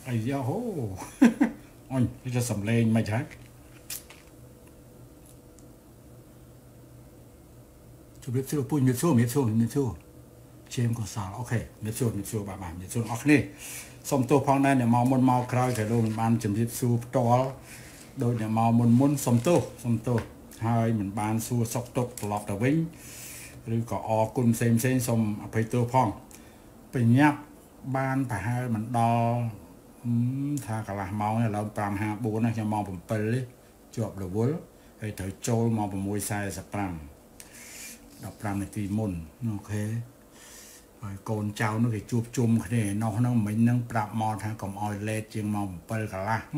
អាយ៉ាហូអញจะសំលេងមិនចាជម្រាបសួរពុញមានសួរជេមកសាលអូខេមានសួរបាទមានសួរអស់គ្នាសូមទោសផងដែរអ្នកមកមុនមកក្រោយក៏លោកមិនបានជម្រាបសួរផ្ទាល់ដោយអ្នកមកមុនសូមទោសហើយមិនបានសួរសុខទុក្ខត្រឡប់ទៅវិញឬក៏អរគុណផ្សេងសូមអភ័យទោសផងបញ្ញាប់បានប្រហែលមិនដល់ថាកន្លះម៉ោងឥឡូវ 5:54 ណាខ្ញុំម៉ោង 7 ទេជាប់រវល់ហើយត្រូវចូលម៉ោង 6:45 15 នាទីមុនអូខេហើយកូនចៅនោះគេជួបជុំគ្នានោះហ្នឹងមិញហ្នឹងប្រាប់មកថាកុំអោយលេតជាងម៉ោង 7 កន្លះ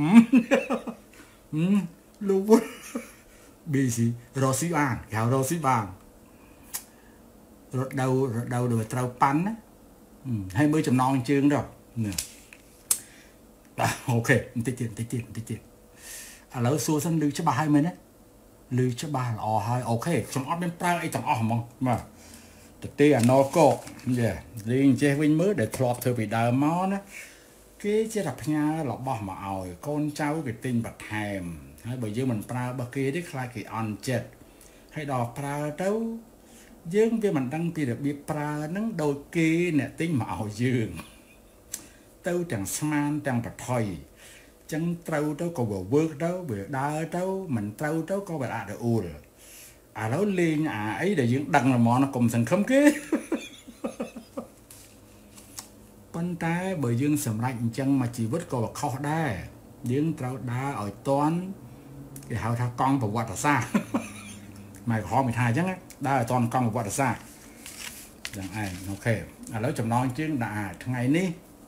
លោកវល់ busy រស់ស៊ីបានគេហៅរស់ស៊ីបានរត់ដៅដោយត្រូវប៉ាន់ណាហើយមើលចំណងជើងទៅនេះអូខេបន្តិចទៀតឥឡូវសួរសិនឮច្បាស់ហើយមែនទេឮច្បាស់ល្អហើយអូខេខ្ញុំអត់មានប្រើអីទាំងអស់ហ្មងបាទទៅអាណកកលេងចេះវិញមើលដែលធ្លាប់ធ្វើពីដើមមកណាគេជាតែផ្ញើរបស់មកឲ្យកូនចៅគេទិញបន្ថែមហើយបើយើងមិនប្រើរបស់គេទេខ្លាចគេអន់ចិត្តហើយដល់ប្រើទៅយើងវាមិនដឹងពីរបៀបប្រើហ្នឹងដូចគេអ្នកទិញមកឲ្យយើងទៅទាំងស្មានទាំងប្រថុយចឹងត្រូវទៅក៏វា work ទៅវាដើរទៅមិនត្រូវទៅក៏វាអាចទៅអ៊ូលឥឡូវលេងអីដែលយើងដឹងហ្មងកុំសង្ឃឹមគេប៉ុន្តែបើយើងសម្រេចអញ្ចឹងមកជីវិតក៏ខុសដែរយើងត្រូវដើរឲ្យតន់គេហៅថាកង់ប្រវត្តិសាស្ត្រម៉ែក្រហមគេថាអញ្ចឹងដើរឲ្យតន់កង់ប្រវត្តិសាស្ត្រយ៉ាងឯងអូខេឥឡូវចំណងជើងដាក់ថ្ងៃនេះ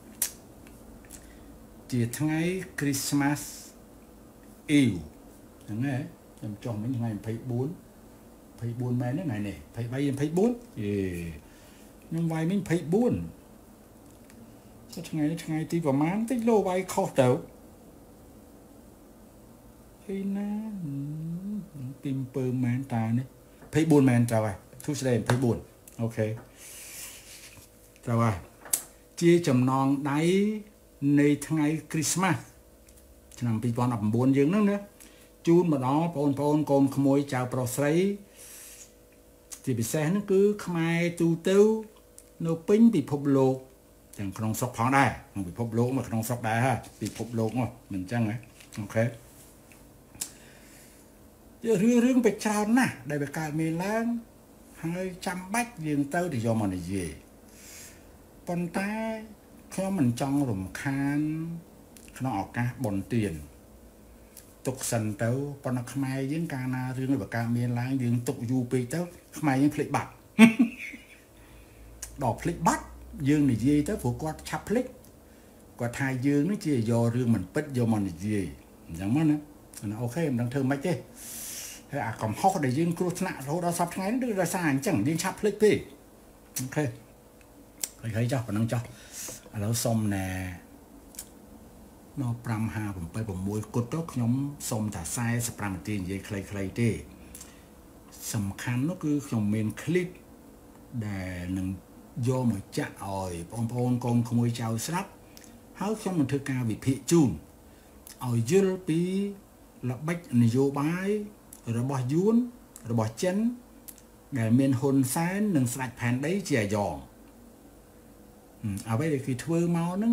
ជាថ្ងៃ Christmas Eve ហ្នឹងហើយខ្ញុំចុះមិញថ្ងៃ24មែនទេថ្ងៃនេះ23 24ខ្ញុំវាយមិញ24ចុះថ្ងៃនេះថ្ងៃទីប្រហែលតិចលោវាយខុសទៅហើយណាពី7មែនតានេះ24មែនត្រូវហើយទូស្ដី24អូខេត្រូវហើយជាចំណងដៃនៃថ្ងៃ Christmas ឆ្នាំ 2019 យើងហ្នឹងណាជូនមកដល់បងប្អូនកូនក្មួយចៅប្រុសស្រីជាពិសេសហ្នឹងគឺខ្មែរទូទៅនៅពេញពិភពលោកទាំងក្នុងស្រុកផងដែរក្នុងពិភពលោកមកក្នុងស្រុកដែរហ่าពិភពលោកមកមិនអញ្ចឹងហ៎អូខេរឿងបេច្រើនណាស់ដែលវាកើតមានឡើងហើយចាំបាច់យើងទៅយកមកនិយាយប៉ុន្តែខ្ញុំមិនចង់រំខានក្នុងឱកាសបុណ្យទានទុកសិនទៅប៉ុន្តែខ្មែរយើងកាលណារឿងវាកើតមានឡើងយើងទុកយូរពេកទៅខ្មែរយើងភ្លេចបាត់ដល់ភ្លេចបាត់យើងនិយាយទៅព្រោះគាត់ឆាប់ភ្លេចគាត់ថាយើងនេះជាយករឿងមិនពិតយកមកនិយាយអញ្ចឹងមកណាអូខេមិនដឹងធ្វើម៉េចទេហើយអាកំហុសដែលយើងគ្រោះថ្នាក់រហូតដល់សប្តាហ៍ថ្ងៃនេះគឺដោយសារអញ្ចឹងយើងឆាប់ភ្លេចពេកអូខេហើយចុះប៉ុណ្ណឹងចុះឥឡូវសុំណែមក5:57 គត់ទៅខ្ញុំសុំតែ45នាទីនិយាយខ្លីៗទេសំខាន់នោះគឺខ្ញុំមានคลิปដែលនឹងយកមកចាក់ឲ្យបងប្អូនកូនក្មួយចៅស្រាប់ហើយខ្ញុំនឹងធ្វើការវិភាគជូនឲ្យយល់ពីល្បិចនយោបាយរបស់យួនរបស់ចិនដែលមានហ៊ុនសែននិងស្ដេចផែនដីជាអាយ៉ងអ្វីដែលគេធ្វើមកហ្នឹង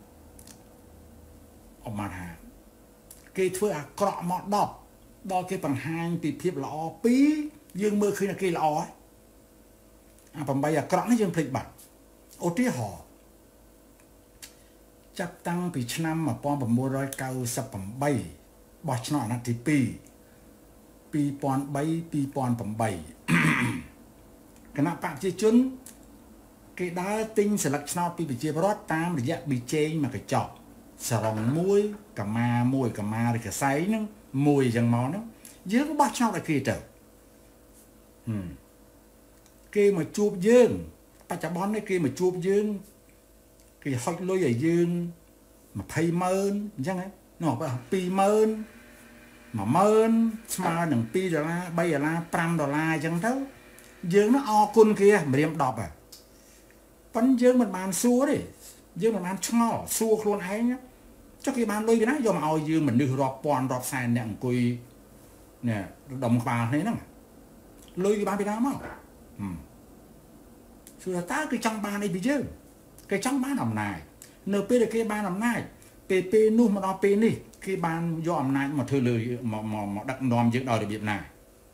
អមថាគេធ្វើអាក្រក់មក10ដល់គេបង្ហាញពីភាពល្អ2យើងមើលឃើញថាគេល្អអា8អាក្រក់នេះយើងភ្លេចបាត់ឧទាហរណ៍ចាប់តាំងពីឆ្នាំ1998បោះឆ្នោតអាណត្តិទី2 2003 2008គណៈបកប្រជាជនគេដើរទិញស្លឹកឆ្នោតពីប្រជាពលរដ្ឋតាមរយៈប៊ីចេងមកកញ្ចក់សរង1កម្មា1កម្មាឬកសែងហ្នឹង1អញ្ចឹងមកហ្នឹងយើងក៏បោះឆ្នោតឲ្យគេទៅគេមកជួបយើងបច្ចុប្បន្ននេះគេមកជួបយើងគេហុចលុយឲ្យយើង200000អញ្ចឹងណានោះបើ20000 10000ស្មើនឹង$2 $3 $5 អញ្ចឹងទៅយើងនោះអរគុណគេម្រាម10ហ่ะប៉ុន្តែយើងមិនបានសួរទេយើងមិនបានឆ្ងល់សួរខ្លួនឯង cho cái ban lôi cái đó do mà ao dương mình đưa rọp pon rọp sai nè cùi nè đồng bà thế đó lôi cái ban Việt Nam không sự là ta cái trong ban này bị chứ cái trong ban nằm này NP là cái ban nằm này PP nu mà nó P đi cái ban do nằm này mà thư lời mà đặt nòm dựng đòi được việc này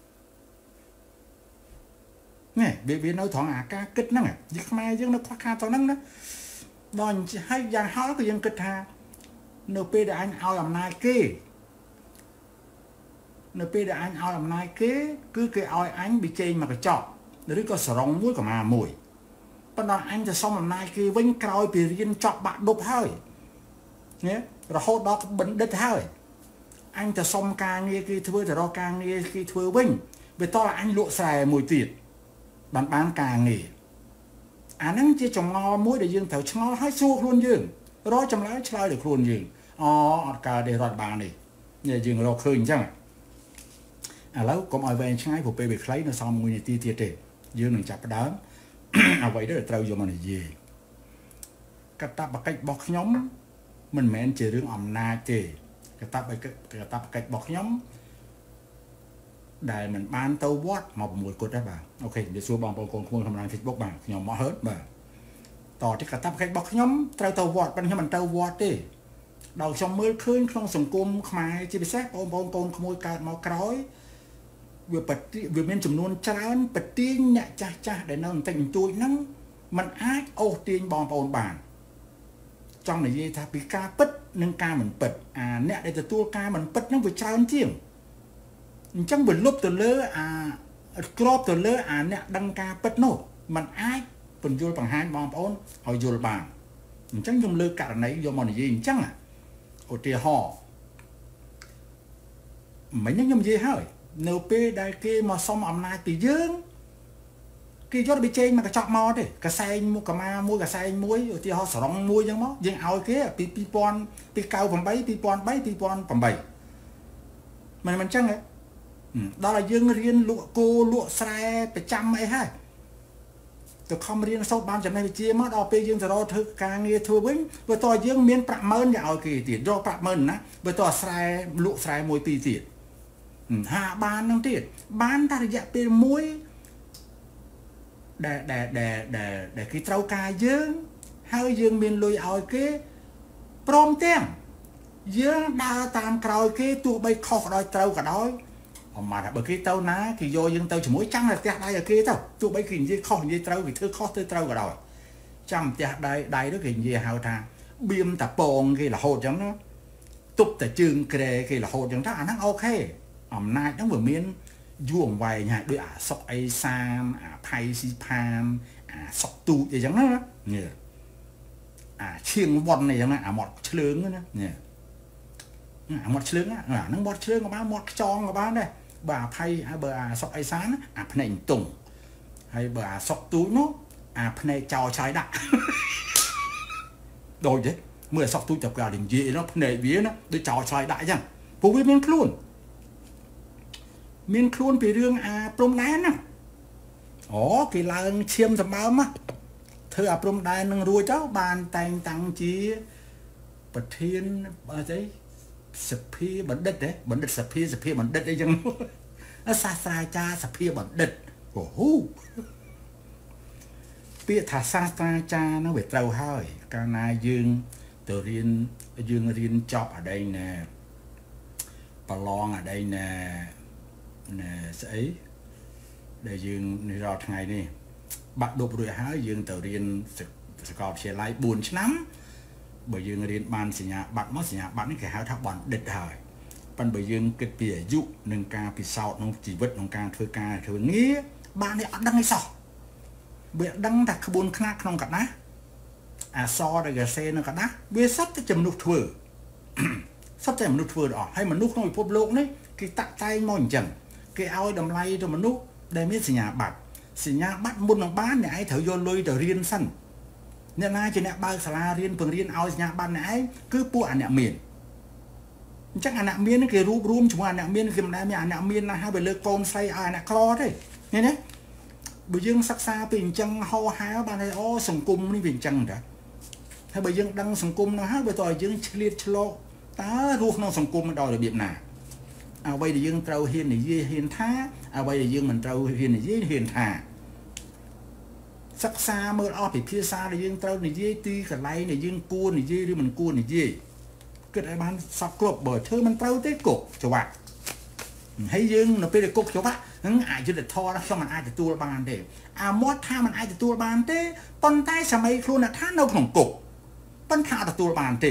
nè vì nói thoáng ca kích nó à chứ mai chứ nó khoác kha tao nắng đó đòi hay giang hói cái dân kích ha NP đã anh ao làm nai kia NP đã anh ao làm nai kia cứ cái ao anh bị chê mà cái chọt rồi có sờ rong mũi của mà mùi bắt đầu anhจะxong làm nai kia vinh còi bị riêng chọt bạn đục hơi nhé rồi hốt đó bệnh đứt hơi anhจะxong ca nghe kia thưa rồi ca nghe kia thưa vinh vì to là anh lụa xài mùi tiệt bán ca nghề nắng chia trồng ngò muối để dương thảo ngò hái xuông luôn dương rồi trong lái chơi được luôn dương cả để rọt bàn này nhà dương rồi khơi chăng lâu có mọi về trái của pe bị lấy nó xong mùi ti tiệt để dương đừng chặt đá vậy đó là trâu vô mà này gì cái ta bằng cách bọc nhóm mình mến chỉ riêng ẩm na chỉ cái ta bằng cách bọc nhóm để mình ban tàu vót một mùi cột đó bà ok để xua bằng con khuôn tham gia Facebook bà nhóm mỏ hết bàต่อที่กระตับใครบอกnhóm trâu tàu vót bên khi mình trâu vót đi đầu trong mưa khơi không sùng cung khai chỉ bị xét ôm con môi cài màu cối vừa bên chùm luôn trán bật tiên nhẹ cha để nó thành chui nắng mình ái ô tiên bom ồn bàn trong này gì ta bị ca bứt nâng ca mình bật nè để từ tua ca mình bứt nó vừa trán chiếng chẳng vừa lúc từ lỡ crop từ lỡ nè đăng ca bứt nổ mình ái phần vô bằng hai bom ồn hồi vô bàn chẳng dùng lỡ cả này vô mòn gì chẳng ô tia họ mấy những nhầm gì hơi NP đại kia mà xong ẩm này từ dương kia cho bị trên mà cái chọc mò đấy cái xe mua cả ma mua cả xe muối thì họ sờ rong muối chẳng mó dương ao kia pi pon pi cao phần bảy pi pon phần bảy mình chăng ấy đó là dương riêng lụa cô lụa xe phải trăm ấy ha từ không riêng sau ban trận này chia mất ở pe dương từ đó thứ càng nghe thua vĩnh vừa to dương miên bạc mơn vào kỳ tiền do bạc mơn á vừa to xe lụa xe muối pi tiền hạ ban năng tiệt ban ta dạ pe muối để cái trâu ca dương hơi dương miền lùi ở cái prom tiếng dương đa tam còi cái tụ bay khóc đôi trâu cả đôi mà bởi cái tàu ná thì vô dương tàu chỉ mỗi trăng là tẹt đây ở kia tàu tụ bay kìm gì khóc gì trâu vì thứ khóc tới trâu cả đôi trăm tẹt đây đó kìm gì hào thang biêm ta bồn kia là hồ chẳng nó tụt ta trường kề kia là hồ chẳng đó nó ok nay nó vừa miên vuông vài nhà đôi sọc ai san pay si pan sọc tu vậy chẳng nó nhỉ chiêng von này chẳng nó mọt chướng nữa nhỉ mọt chướng á nó mọt chướng của ba mọt tròn của ba đây bà pay hay bà sọc ai san này tùng hay bà sọc túi nó này chào trái đạ đôi đấy mưa sọc túi chọc gà đình gì nó này vía nó để chào trái đạ chẳng phụ biết miên luôn miên khuôn về rương prom đan á cái là chiêm tầm bao mà thưa prom đan nâng ruồi cháu bàn tay tăng chí bật thiên đấy sập phi bẩn đất đấy bẩn đất sập phi bẩn đất đấy chẳng nó xa cha sập phi bẩn đất bịa thả xa cha nó về trâu hơi ca na dương từ riêng chop ở đây nè bà lon ở đây nè sẽ để dương rọt ngày đi bắt đột rồi há dương từ riêng sẽ có sẽ lại buồn lắm bởi dương riêng ban sẽ nhà bắt mất sẽ nhà bắt cái háo tháp bọn địch hỏi ban bởi dương cái bìa dụ nâng ca bị sau nông chỉ vật nông ca thưa nghĩa bạn ấy đăng hay sao bị đăng đặt buồn khnak không cả ná so đây cái xe nó cả ná bia sắp cái chầm nút thừa sắp chầm nút thừa đó hay mà nút nó bị phốp lộn đấy cái tạ tay mòn chẳng cái ao đầm lay cho mà nút đây mới xì nhà bắt buôn bằng bán này ấy thử vô lôi từ riêng sân nên ai chỉ nè ba xà riêng phường riêng ao nhà ban này cứ pu nè miền chắc nè miền nó kia rúp chúng nè miền kia này nè miền là hai bề lơ con say nè clo đấy nghe đấy bây giờ sắc xa bình chân ho há ban này sùng cung đi bình chân đã hay bây giờ đăng sùng cung nó hát bây giờ dương liệt chlo ตารูขนมสังคมมันดอยระเบียบหนาเอาไว้ในยังเราเห็นในยี่เห็นท่าเอาไว้ในยังมันเราเห็นในยี่เห็นท่าสักซาเมื่อเอาไปพิซซ่าในยังเราในยี่ตีกับไรในยังกูในยี่หรือมันกูในยี่เกิดอะไรบ้างสักกลบบ่อยเธอมันเราได้กบจังหวะให้ยังเราไปได้กบจังหวะงั้นอาจจะเดือดทอแล้วมันอาจจะตัวบานเด้มอดท่ามันอาจจะตัวบานเด้ปนใต้สมัยครูน่ะท่าเราของกบปนข่าวตัวบานเด้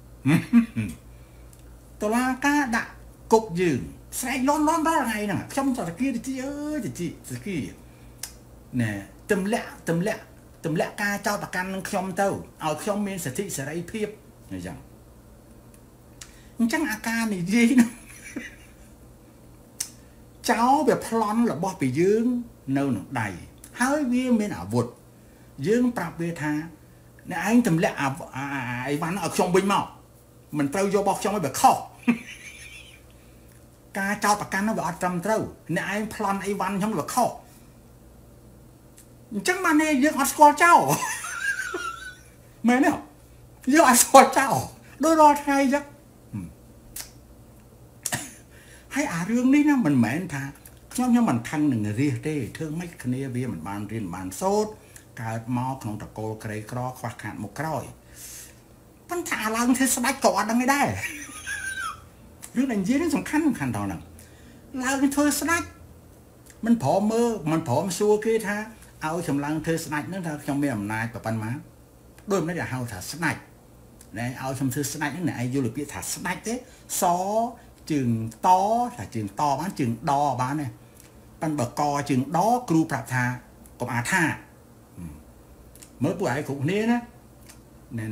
ตัวลากาดะกบยืนใส่ร้อนได้ไงน่ะชมตะกี้จีจีตะกี้เนี่ยตำละกาเจ้าตะกันชมเต้าเอาชมมีสติสไลเพียบอย่างจังอาการนี่ดีนะเจ้าแบบพลอนหรือบ่ไปยืงเนินใดเฮ้ยวิ่งเป็นอาวุธยืงปรับเวทาเนี่ยไอ้ตำละไอ้วันเอาชมบินมามันเต้าโยบอกชมไม่แบบข้อกาเจ้าตะกันnóแบบจำเต้าเนี่ยไอ้พลอนไอ้วันชมแบบข้อจังมาเนี่ยยืงอัดสกอเจ้าแม่เนี่ยยืงอัดสกอเจ้าโดยรอไทยจักให้เรื่องนี้นะมันเหม็นท่าย่อมมันทังหนึ่งเรียเต้เธอไม่คเนเบียมันบานเรียนบานโซดการมอของตะโกลไกรกรอควักขาดมุกร้อยปัญหาเราเธอสบายกอดดังไม่ได้เรื่องนั้นเยอะเรื่องสำคัญตอนนั้นเราเธอสบายมันผอมมือมันผอมซัวกี้ท่าเอาชำลังเธอสบายนั่นท่าชมเมียมนายแบบปันมาโดยไม่ได้เอาถ่าสบายเนี่ยเอาชมเธอสบายนั่นไหนยูโรปีถ่าสบายเต้ซอจึงตอlàจึงตอบ้านจึงดอบ้านเนี่ยปันบกอจึงดอครูปรับทากบอาท่าเมื่อปุ้ยของนี้นะเนี่ย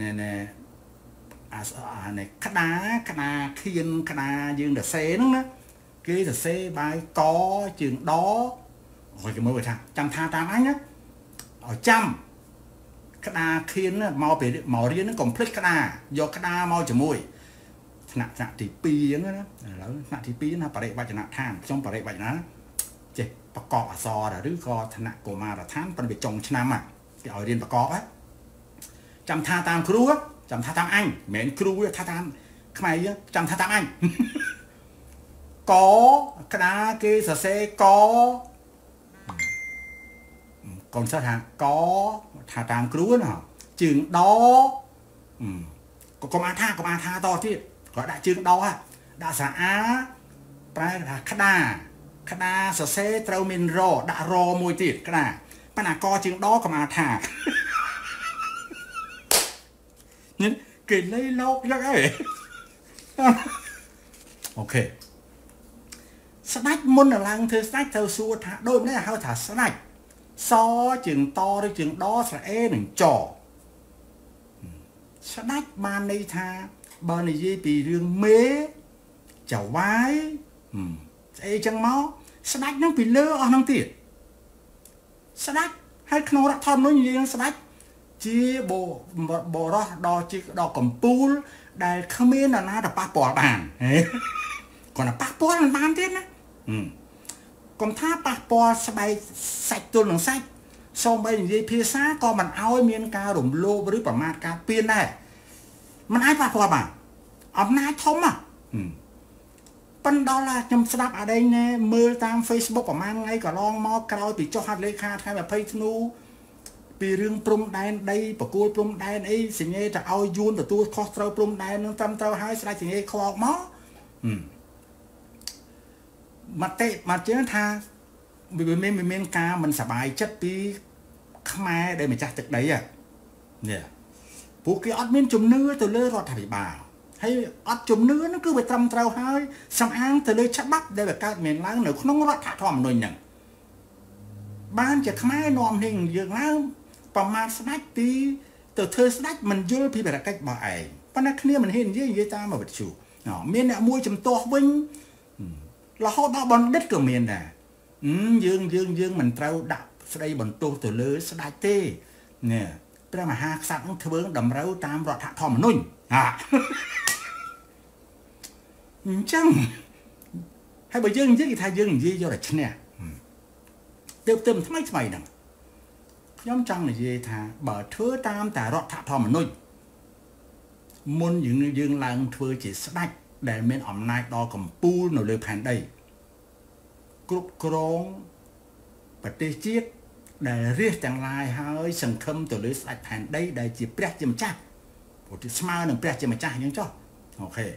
เนี่ยคณะเขียนคณะยืนเดเซ่นั่นนะกีเดเซ่ใบกอจึงดอโอ้ยจะเมื่อไหร่จำท่าตามไอ้นะเอาจำคณะเขียนเนี่ยมาไปมาเรียนนั่นกลมพลิกคณะยกคณะมาจะมวยขณะที่ปีอย่างนั้นนะแล้วขณะที่ปีนะปริวัจนะท่านช่องปริวัจนะเจ็บประกอบอักษรหรือก็ธนะโกมาระท่านเป็นไปจงชนะมาที่เอาเรียนประกอบอะจำท่าตามครูจำท่าตามอันเหม็นครูท่าตามทำไมจำท่าตามอันกอคณะเกษเซกอก่อนสักทางกอท่าตามครูเนาะจึงดอก็มาท่าต่อที่ก็đã chương đó đã xả á phải là khá đa sở xe trâu mình rò đã rò mùi tiệt cái nào phải là co chương đó có mà thả nhưng kì lấy lâu ra cái ok snack môn là lăng thưa snack theo xua thả đôi mới là hơi thả snack so chương to đi chương đó sẽ đừng trò snack ban đây tha bao này dây bị riêng mế chảo vái ấy chẳng máu snack nó bị lơ ở năng tiệt snack hay khâu đã thon nó như snack chia bộ đó đo chia đo cầm pool đây không biết là nó là passport bàn còn là passport là bàn thế nè còn tha passport bay sạch tôi bằng sạch sau bây giờ phía xa có mình áo miên ca rủng lô với bảo mát ca pin nàyมันไอ้ปากพอบ่าอำนาจทมอ่ะปันดอลลาร์จำสลับอะไรเนี่ยมือตาม Facebook ประมาณไงก็ลองมอกรอยปีเจ้าฮัดเลยค่ะใครแบบเพย์นูปีเรื่องปรุงแดนได้ประกูลปรุงแดนไอ้สิ่งนี้จะเอายูนแต่ตัวคอสเตอร์ปรุงแดนนึงตำเตาให้สลายสิ่งนี้คอออกมามาเตะมาเจ้าทางมีเมนกามันสบายจัดปีขมายได้มาจากตึกไหนอ่ะเนี่ยพวกที่อัดมินจุ่มเนื้อตัวเลือดรอดถ่ายบ่าวให้อัดจุ่มเนื้อนั่นคือไปตำเตาให้สำอางตัวเลือดชัดบักได้แบบการเหม็นล้างหนึ่งน้องรอดถ่ายทอมหน่อยหนึ่งบ้านจะขมายนอมเฮงอย่างนั้นประมาณสนักตีตัวเธอสนักมันเยอะพี่แบบcáchบ่ายปนักเนี่ยมันเห็นเยอะเยอะตามมาแบบชูเมียนเนี่ยมวยจุ่มตัววิ่งเราเขาได้บอลเด็ดกับเมียนน่ะยืงมันเตาดับใส่บอลตัวเลือดสนักตีเนี่ยแต่มาหาสัตว์เธอเบิ้งดำเร้าตามรอดทอมนุ่นจังให้ไปยืงยี่ไทยยืงยี่ยอดชเนี่ยเติมทำไมดังย้อมจังเลยยี่ท่าบ่เธอตามแต่รอดทอมนุ่นមុនយើងឡើងធ្វើជាស្ដេចដែលមានអំណាចដ៏កំពូលនៅលើផែនដីគ្រប់គ្រងប្រទេសជាតិដែលរាជទាំងឡាយហើយសង្ឃឹមទៅលើស្ដេចផែនដីដែលជាព្រះជាម្ចាស់ព្រោះទីស្មើនឹងព្រះជាម្ចាស់អញ្ចឹងចុះអូខេ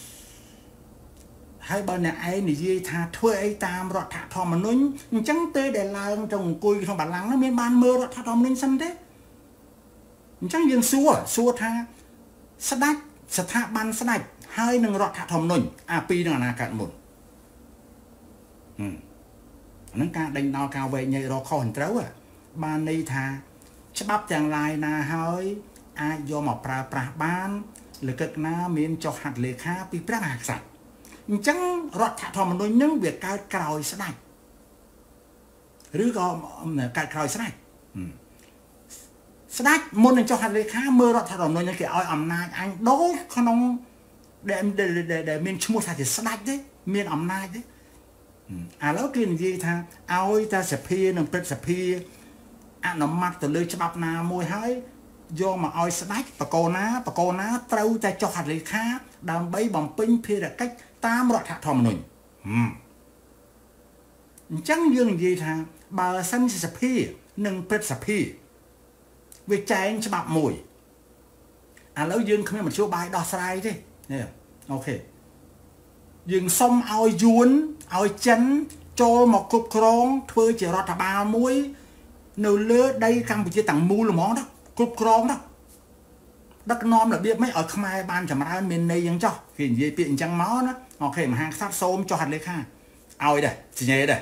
ហើយបើអ្នកឯងនិយាយថាធ្វើអីតាមរដ្ឋធម្មនុញ្ញអញ្ចឹងពេលដែលឡើងទៅអង្គុយក្នុងបល្ល័ង្កនោះមានបានមើលរដ្ឋធម្មនុញ្ញសិនទេអញ្ចឹងយើងសួរថាស្ដេចស្ថាប័នស្ដេចហើយនឹងរដ្ឋធម្មនុញ្ញអាពីរនឹងអាណាកើតមុនអានឹងការដេញដោលការវែកញែករកខុសត្រូវបានន័យថាច្បាប់ទាំងឡាយណាហើយអាចយកមកប្រើប្រាស់បានលក្ខណៈណាមានចុះហត្ថលេខាពីព្រះមហាក្សត្រអញ្ចឹងរដ្ឋធម្មនុញ្ញនឹងវាកើតក្រោយស្ដេចឬក៏កើតក្រោយស្ដេចស្ដេចមុននឹងចុះហត្ថលេខាមើលរដ្ឋធម្មនុញ្ញគេឲ្យអំណាចអញដូចក្នុងដែលមានឈ្មោះថាជាស្ដេចទេមានអំណាចទេឥឡូវគេនិយាយថាឲ្យតែសភានិងព្រឹទ្ធសភាអនុម័តទៅលើច្បាប់ណាមួយហើយយកមកឲ្យស្ដេចបកគោណាត្រូវតែចុះហត្ថលេខាដើម្បីបំពេញភារកិច្ចតាមរដ្ឋធម្មនុញ្ញអញ្ចឹងយើងនិយាយថាបើសិនជាសភានិងព្រឹទ្ធសភាវាចែងច្បាប់មួយឥឡូវយើងគ្មានមធ្យោបាយដោះស្រាយទេនេះអូខេយើងសុំឲ្យយួនឲ្យចិនចូលមកគ្រប់គ្រងធ្វើជារដ្ឋបាលមួយនៅលើដីកម្ពុជាទាំងមូលហ្មងណាគ្រប់គ្រងណាដឹកនាំរបៀបម៉េចឲ្យខ្មែរបានចម្រើនមានន័យយ៉ាងចោះគេនិយាយពាក្យអញ្ចឹងមកណាអូខេមហាក្សត្រសូមចុះហត្ថលេខាឲ្យដែរសញ្ញេដែរ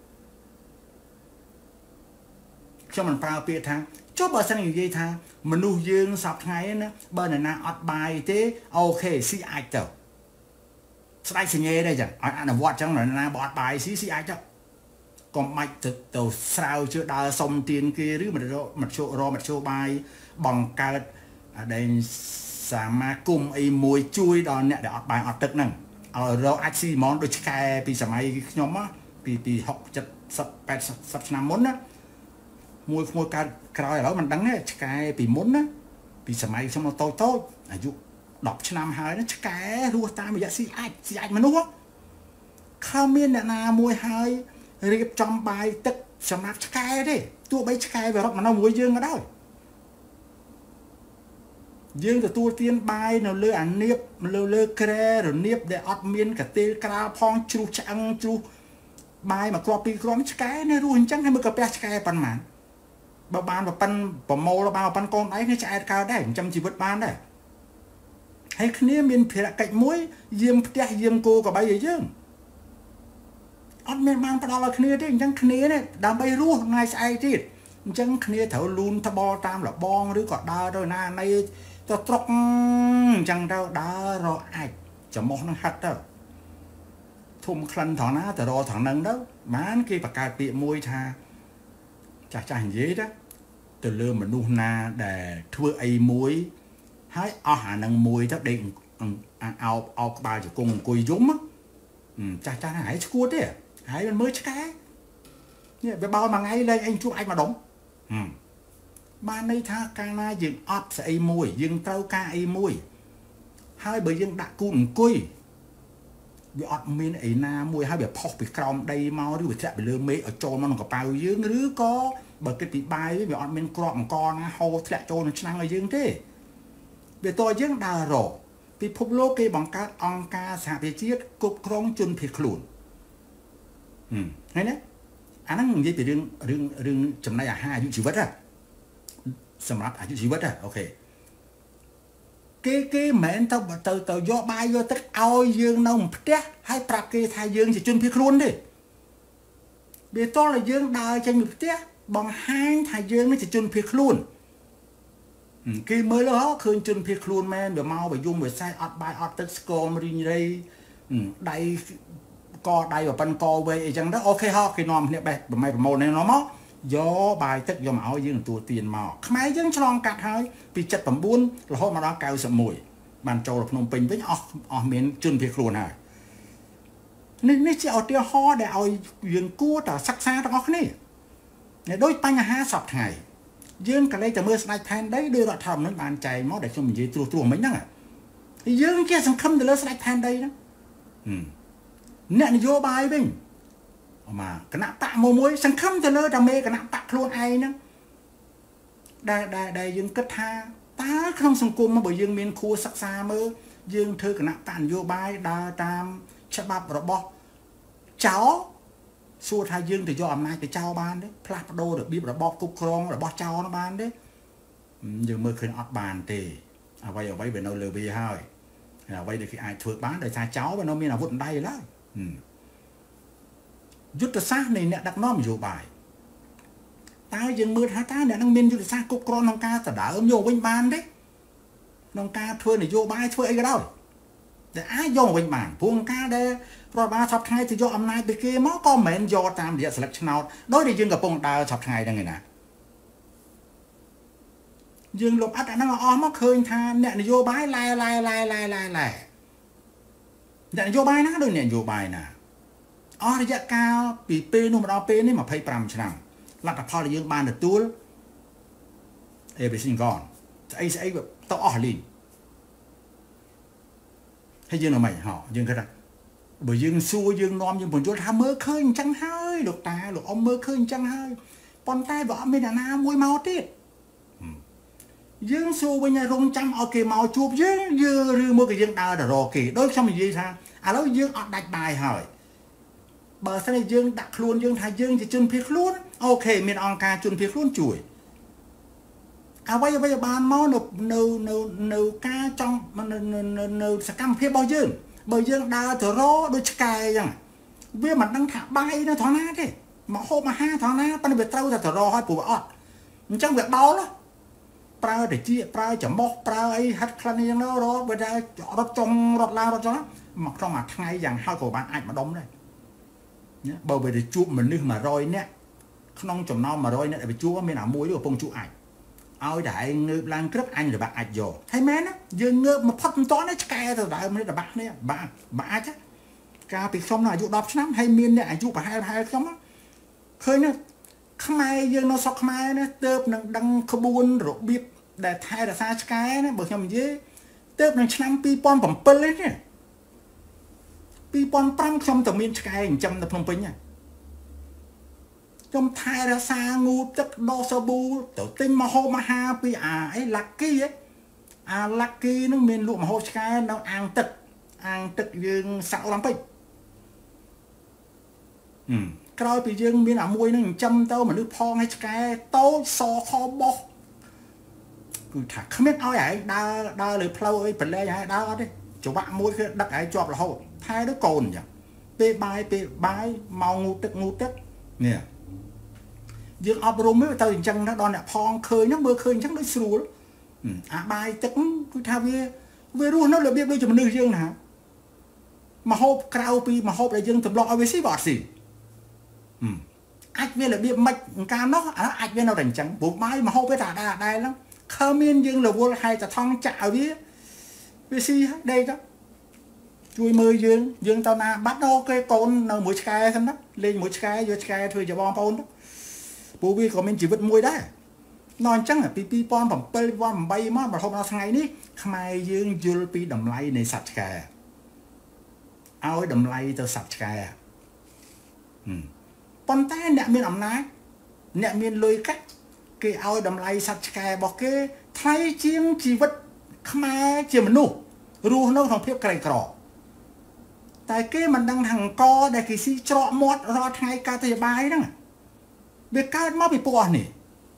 ខ្ញុំមិនប្រើពាក្យថាចុះបើសិននិយាយថាមនុស្សយើងសពថ្ងៃណាបើនរណាអត់បាយទេអូខេស៊ីអាចទៅស្ដេចសញ្ញេដែរចឹងឲ្យអនុវត្តចឹងនរណាបើអត់បាយស៊ីអាចទៅកុំបាច់ទៅស្រាវជឿដើរសុំទានគេឬមធ្យោបាយបង្កើតដែលសមាគមអីមួយជួយដល់អ្នកដែលអត់បាយអត់ទឹកហ្នឹងឲ្យរកអាចស៊ីហ្មងដូចឆ្កែពីសម័យខ្ញុំពី60 70 80ឆ្នាំមុនណាមួយកើតក្រោយឥឡូវមិនដឹងទេឆ្កែពីមុនណាពីសម័យខ្ញុំតូចអាយុ10ឆ្នាំហើយណាឆ្កែរស់តាមរយៈស៊ីអាចមនុស្សខំមានអ្នកណាមួយហើយរៀបចំបាយទឹកសម្រាប់ឆ្កែទេទោះបីឆ្កែវារត់មកនៅមួយយើងក៏ដោយយើងទទួលទានបាយនៅលើអានៀបលើក្រែរនៀបដែលអត់មានកទេលក្រាលផងជ្រុះឆ្អឹងជ្រុះបាយមកគ្រាប់ពីរគ្រាប់ឆ្កែនេះរស់អញ្ចឹងហើយមើលកាពះឆ្កែប៉ុន្មានបើបានប្រប៉ិនប្រមូលបានប្រប៉ិនកូនដៃនេះឆ្អែតកើតដែរចិញ្ចឹមជីវិតបានដែរហើយគ្នាមានភារកិច្ចមួយយាមផ្ទះយាមគោក្របីឲ្យយើងអត់មានបានផ្ដល់ឲ្យគ្នាទេអញ្ចឹងគ្នានេះដើម្បីរស់ថ្ងៃស្អែកទៀតអញ្ចឹងគ្នាត្រូវលូនត្បល់តាមលបងឬក៏ដើរទៅណាណីទៅត្រុកអញ្ចឹងទៅដើររកអាចចំោះនឹងហិតទៅធំក្លិនថងណាទៅរកថងហ្នឹងទៅបានគេបង្កើតពាក្យមួយថាចាស់និយាយទៅលើមនុស្សណាដែលធ្វើអីមួយហើយអស់អានឹងមួយទៅដេកអោបក្បាលជង្គង់អង្គុយយំចាស់ហើយឈួតទេហើយមិនមើលឆ្កែនេះវាបោលមួយថ្ងៃលេងអីជួបអាចម្ដងបានន័យថាកាលណាយើងអត់ស្អីមួយយើងត្រូវការអីមួយហើយបើយើងដាក់គូនអង្គុយវាអត់មានអីណាមួយហើយវាផុសពីក្រោមដីមកឬវាធ្លាក់ពីលើមេឃឲ្យចូលមកក្នុងកប៉ៅយើងឬក៏បើគិតពីបាយវាអត់មានគ្រាប់អង្គណាហូរធ្លាក់ចូលក្នុងឆ្នាំងឲ្យយើងទេវាតើយើងដើររកពិភពលោកគេបង្កើតអង្គការសហប្រជាជាតិគ្រប់គ្រងជនភៀសខ្លួនហើយណាអាហ្នឹងនិយាយពីរឿងចំណីអាហារអាយុជីវិតសម្រាប់អាយុជីវិតអូខេគេមិនមែនទៅយកបាយយកទឹកឲ្យយើងនៅផ្ទះហើយប្រាប់គេថាយើងជាជនភៀសខ្លួនទេវាតលឲ្យយើងដើរចេញពីផ្ទះបង្ហាញថាយើងនេះជាជនភៀសខ្លួនគេមើលឃើញជនភៀសខ្លួនមែនវាមកបើយំវាសែអត់បាយអត់ទឹកស្គមរីងរៃដៃកដៃប៉ុនកវែងអីចឹងទៅអូខេហោគេនាំគ្នាបេះប្រម៉ូលនេះនាំមកយកបាយទឹកយកមកឲ្យយើងទទួលទានមកខ្មែរយើងឆ្លងកាត់ហើយពី79រហូតមកដល់91បានចូលភ្នំពេញវិញអស់មានជនភៀសខ្លួនហើយនេះជាឧទាហរណ៍ដែលឲ្យយើងគួរតែសិក្សាទាំងអស់គ្នាដូចបញ្ហាសពថ្ងៃយើងក៏លេចតែមើលស្ដេចផែនដីដោយរដ្ឋធម្មនុញ្ញបានចែងមកដែលខ្ញុំនិយាយត្រួសមិញហ្នឹង dương kia sẵn khâm từ lớp sạch than đây đó nè vô bài bình mà cái nạ tạ mô mối sẵn khâm từ lớp đam mê cái nạ tạ luôn ai nữa đây dương kết tha ta không sẵn cung mà bởi dương miền khu sắc xa mơ dương thư cái nạ tàn vô bài đa tam chất bạp rồi bó cháu xua thay dương thì do ẩm này thì cháu ban đấy plap đô được biết rồi bó cục krong rồi bó cháu nó ban đấy dương mơ khuyên ọt bàn thì ở vay về đâu lừa bì hơi là vay được khi ai thượt bán để xa cháu và nó mới là vụn đây đó rút ra sát này nè đặt nó mà dụ bài ta dừng mưa hả ta nè năng miên rút ra sát cục krong nông ca ta đã ôm vô bên bàn đấy nông ca thưa này vô bài thưa ấy cái đâu để ai vô bên bàn buông ca đây rồi ba sập ngày thì do âm nay từ kia nó có mệnh do tam địa selection out đối với dương gặp bông đào sập ngày đây người nè dương lục ắt nó nó khơi tha nè vô bài lai nè vô bài nó đôi nè vô bài nè ở giá cao bị p nó mà đo p này mà phải 5 năm là tập phò là dương ban được túi everything gone ấyแบบtao ở liền hay dương là mày họ dương cái đó bởi dương xua dương nom dương buồn chỗ tham mơ khơi chẳng hơi được ta được ông mơ khơi chẳng hơi con tay vợ mình là na môi mau tiết dương xua bây giờ rung chăm ok màu chụp dương dương mua cái dương đào đã rồi kì đôi xong mình gì sao à lâu dương ở đặt bài hỏi bờ sau này dương đặt luôn dương thay dương thì chun phiệt luôn ok mình on ca chun phiệt luôn chuỗi à bây giờ bàn máu nấu ca trong nấu sẽ cam phiệt bao dương bởi dương đào từ rô đôi cài rằng vì mặt đang thả bay nó thoáng nát thế mà hôm mà ha thoáng nát ta bị trâu từ rô hơi bù ọt chẳng việc đau đó prao để chia prao chấm bóc prao ấy hát khăn như nó đó bây giờ rót trong rót la rót cho nó mặc trong mặt ngay rằng hai của bạn ảnh mà đóng đây bởi vì chụp mình như mà rồi nè không chồng non mà rồi nè bị chúa mới nào muối được phong chụp ảnh ao đại ngư lan cướp anh rồi bạn ảnh rồi thấy mấy nó dương ngư mà phát to nó cay rồi đại mới là bạn nè bạn chứ ca bị không nào dụ đọc năm hay miên nè ảnh dụ cả hai không á khơi nó không ai dương nó sọc không ai nó tớp nó đăng khâu buôn rồi biết để thay là xa cái nó bởi nhầm dễ tớp nó năm pi pon bẩm pân lên nè pi pon pram trong tầm miên cái trăm tập phong pin nha trong thay là xa ngu tức đo sơ bu tiểu tinh mà hô mà ha pi ấy lucky ấy lucky nó miên lụa mà hô cái nó ăn tật dương sạo lắm pin coi bị dương miên ở môi nó châm tao mà nước phong hay cái tao so kho bò cứ thả không biết ai ấy đa lời flow ấy phần lê ấy đa đấy chỗ bạn môi khi đặt ấy chọp là hậu hai đứa cồn nhỉ p bài màu ngu tức nè dương ấp rôm mới tao chân nó đòn nè phong khơi nó mưa khơi chắc nó sùi bài tức cứ thao về luôn nó là biết bây giờ mình đưa dương nào mà hộp crowd pi mà hộp là dương thầm lo ở với xí bọt xì ách viên là biết mạch ca nó ách viên nào đánh trắng bộ máy mà hô với thả đài lắm khơ miên dương là vua hay là thong chạo với si đây đó chui mười dương tao na bắt đâu cái con nào mũi sky thân đó lên mũi sky vô sky thôi cho bom pon đó bố vi của mình chỉ vứt môi đấy non trắng là pi pon bằng pê pon bay mà hôm nào ngày ní mai dương vô pi đầm lay này sạch kè ao đầm lay tao sạch kè con tay nẹt miên ẩm nát nẹt miên lôi cách cái ao đầm lay sạch kè bỏ cái thay chiên chỉ vật khai chỉ mình nụ ru nó không phép cày cỏ tại cái mình đang thằng co để cái si trọ mót rót hai ca tay bài đó việc cái má bị bỏ nè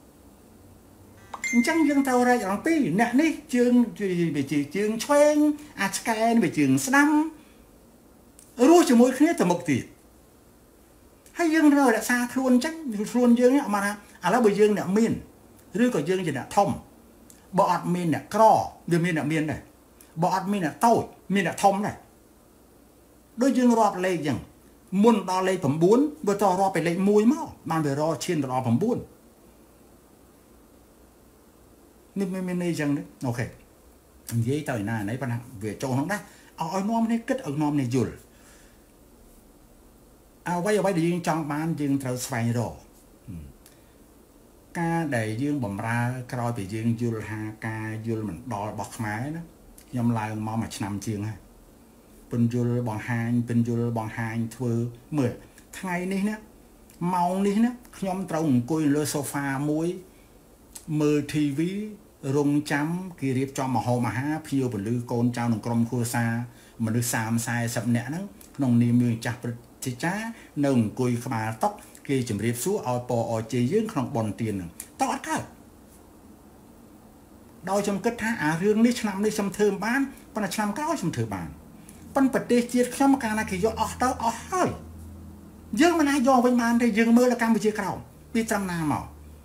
chẳng dương tàu ra chẳng tí nẹt ní chương bị chương xoen scan bị chương snam ru chỉ mỗi khi từ một tỷ hay dương rồi đã xa luôn chắc luôn dương ấy mà là bởi dương nè miên rư của dương gì nè thông bọt miên nè cro dương miên nè miên này bọt miên nè tàu miên nè thông này đôi dương rọp lên rằng muôn đo lên phẩm 4 vừa to rọp phải lên mùi máu mang về rọp trên rọp phẩm 4 nên này rằng đấy ok giấy tờ này nấy bạn về chỗ nó đấy ở nom này kết ở nom này dùl bây giờ dương trong ban dương thâu xoay rồi ca để dương bầm ra coi bị dương dul ha ca dul mình đo bọc máy đó ខ្ញុំឡើងមកមួយឆ្នាំជាងហើយពន្យល់បង្ហាញពន្យល់បង្ហាញធ្វើមើលថ្ងៃនេះណាម៉ោងនេះណាខ្ញុំត្រូវអង្គុយលើសូហ្វាមួយមើល TV រងចាំគេរៀបចំមហោមហាភៀវពលឺកូនចៅក្នុងក្រុមគ្រួសារមនុស្ស30-40នាក់ហ្នឹងក្នុងនាមមានចាស់ព្រឹទ្ធាចារ្យនៅអង្គុយក្បាលតុគេជម្រាបសួរឲ្យពអជេយើងក្នុងបុណ្យទានហ្នឹងតើអត់កើតដោយខ្ញុំគិតថាអារឿងនេះឆ្នាំនេះខ្ញុំធ្វើមិនបានប៉ុន្តែឆ្នាំក្រោយខ្ញុំធ្វើបានប៉ុន្តែប្រទេសជាតិខ្ញុំកាលណាគេយកអស់ទៅអស់ហើយយើងមិនអាចយកវិញបានទេយើងមើលដល់កម្ពុជាក្រោមពីត្រឹមណាមក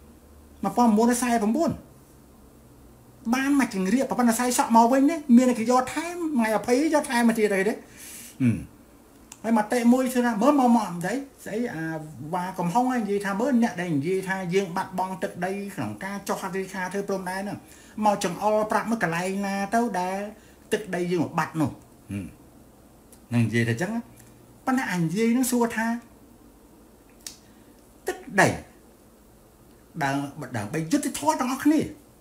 1949បានមកជង្រៀបប៉ុន្តែខ្សែសក់មកវិញនេះមានគេយកថែមថ្ងៃ20យកថែមមកទៀតអីទេហើយមកតេមួយគឺថាមើលមកអីស្អីអាវ៉ាកំហុងនិយាយថាមើលអ្នកដែលនិយាយថាយើងបាត់បង់ទឹកដីក្នុងការចុះហត្ថលេខាធ្វើព្រំដែនហ្នឹងមកចង្អុលប្រាប់មកកន្លែងណាទៅដែលទឹកដីយើងបាត់នោះនឹងនិយាយតែអញ្ចឹងប៉ុន្តែអញនិយាយនឹងសួរថាទឹកដីដើម្បីយុទ្ធធម៌ទាំងអស់គ្នា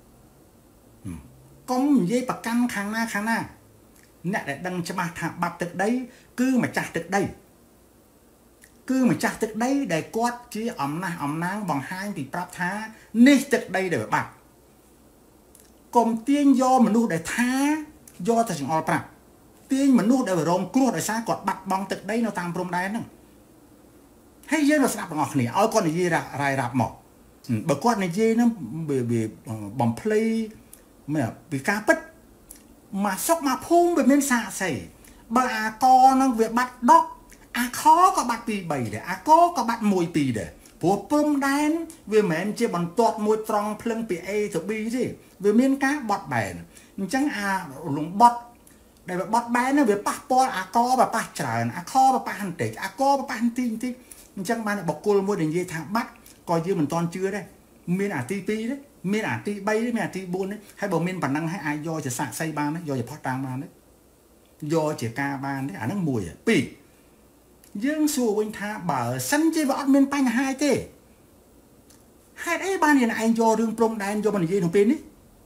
កុំនិយាយប្រកាន់ខាងណាអ្នកដែលដឹងច្បាស់ថាបាត់ទឹកដីគឺម្ចាស់ទឹកដីគឺម្ចាស់ទឹកដីដែលគាត់ជាអំណាងបង្ហាញពីប្រាប់ថានេះទឹកដីដែលបាត់កុំទាញយកមនុស្សដែលថាយកទៅចង្អុលប្រាប់ទាញមនុស្សដែលរងគ្រោះដោយសារគាត់បាត់បង់ទឹកដីនៅតាមព្រំដែនហ្នឹងហើយយើងនៅស្ដាប់ទាំងអស់គ្នាឲ្យគាត់និយាយរាយរាប់មកបើគាត់និយាយហ្នឹងវាបំភ្លៃមែនពីការពិតមកសុកមកភូមិវាមានសាកសីបើអាកហ្នឹងវាបាត់10អាខក៏បាត់2 3ដែរអាកក៏បាត់1 2ដែរព្រោះព្រំដែនវាមិនមែនជាបន្ទាត់មួយត្រង់ភ្លឹងពី A ទៅ B ទេវាមានការបត់បែនអញ្ចឹងអាលំបត់ដែលវាបត់បែនវាប៉ះពាល់អាកវាប៉ះច្រើនអាខវាប៉ះបន្តិចអាកវាប៉ះបន្តិចអញ្ចឹងបានបុគ្គលមួយដែលនិយាយថាបាត់ក៏យើងមិនតន់ជឿដែរមានអាទី2ទេមានអាទី3ទេមានអាទី4ទេហើយបើមានប៉ុណ្ណឹងហើយអាចយកជាសាកសីបានទេយកជាផុសតាំងបានទេយកជាការបានទេអាហ្នឹង1 2យើងសួរវិញថាបើសិនជាវាអត់មានបញ្ហាទេហេតុអីបានយើងឯងយករឿងព្រំដែនយកមកនិយាយក្នុងពេលនេះ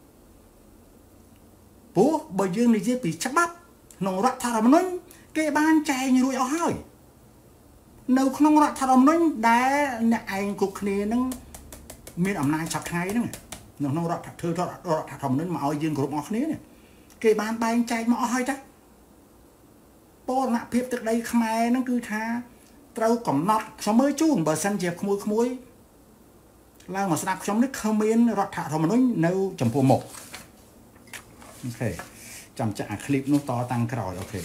ព្រោះបើយើងនិយាយពីច្បាប់ក្នុងរដ្ឋធម្មនុញ្ញគេបានចែងរួចអស់ហើយនៅក្នុងរដ្ឋធម្មនុញ្ញដែលអ្នកឯងគ្រប់គ្នានឹងមានអំណាចឆាប់ថ្ងៃហ្នឹងក្នុងរដ្ឋធម្មនុញ្ញមកឲ្យយើងគ្រប់អស់គ្នានេះគេបានបែងចែកមកអស់ហើយតាបរណភាពទឹកដីខ្មែរហ្នឹងគឺថាត្រូវកំណត់ខ្ញុំមើលជូនបើសិនជាក្មួយឡើងមកស្ដាប់ខ្ញុំនេះគ្មានរដ្ឋធម្មនុញ្ញនៅចំពោះមុខអូខេចាំចាក់អាឃ្លីបនោះតតាំងក្រោយអូខេ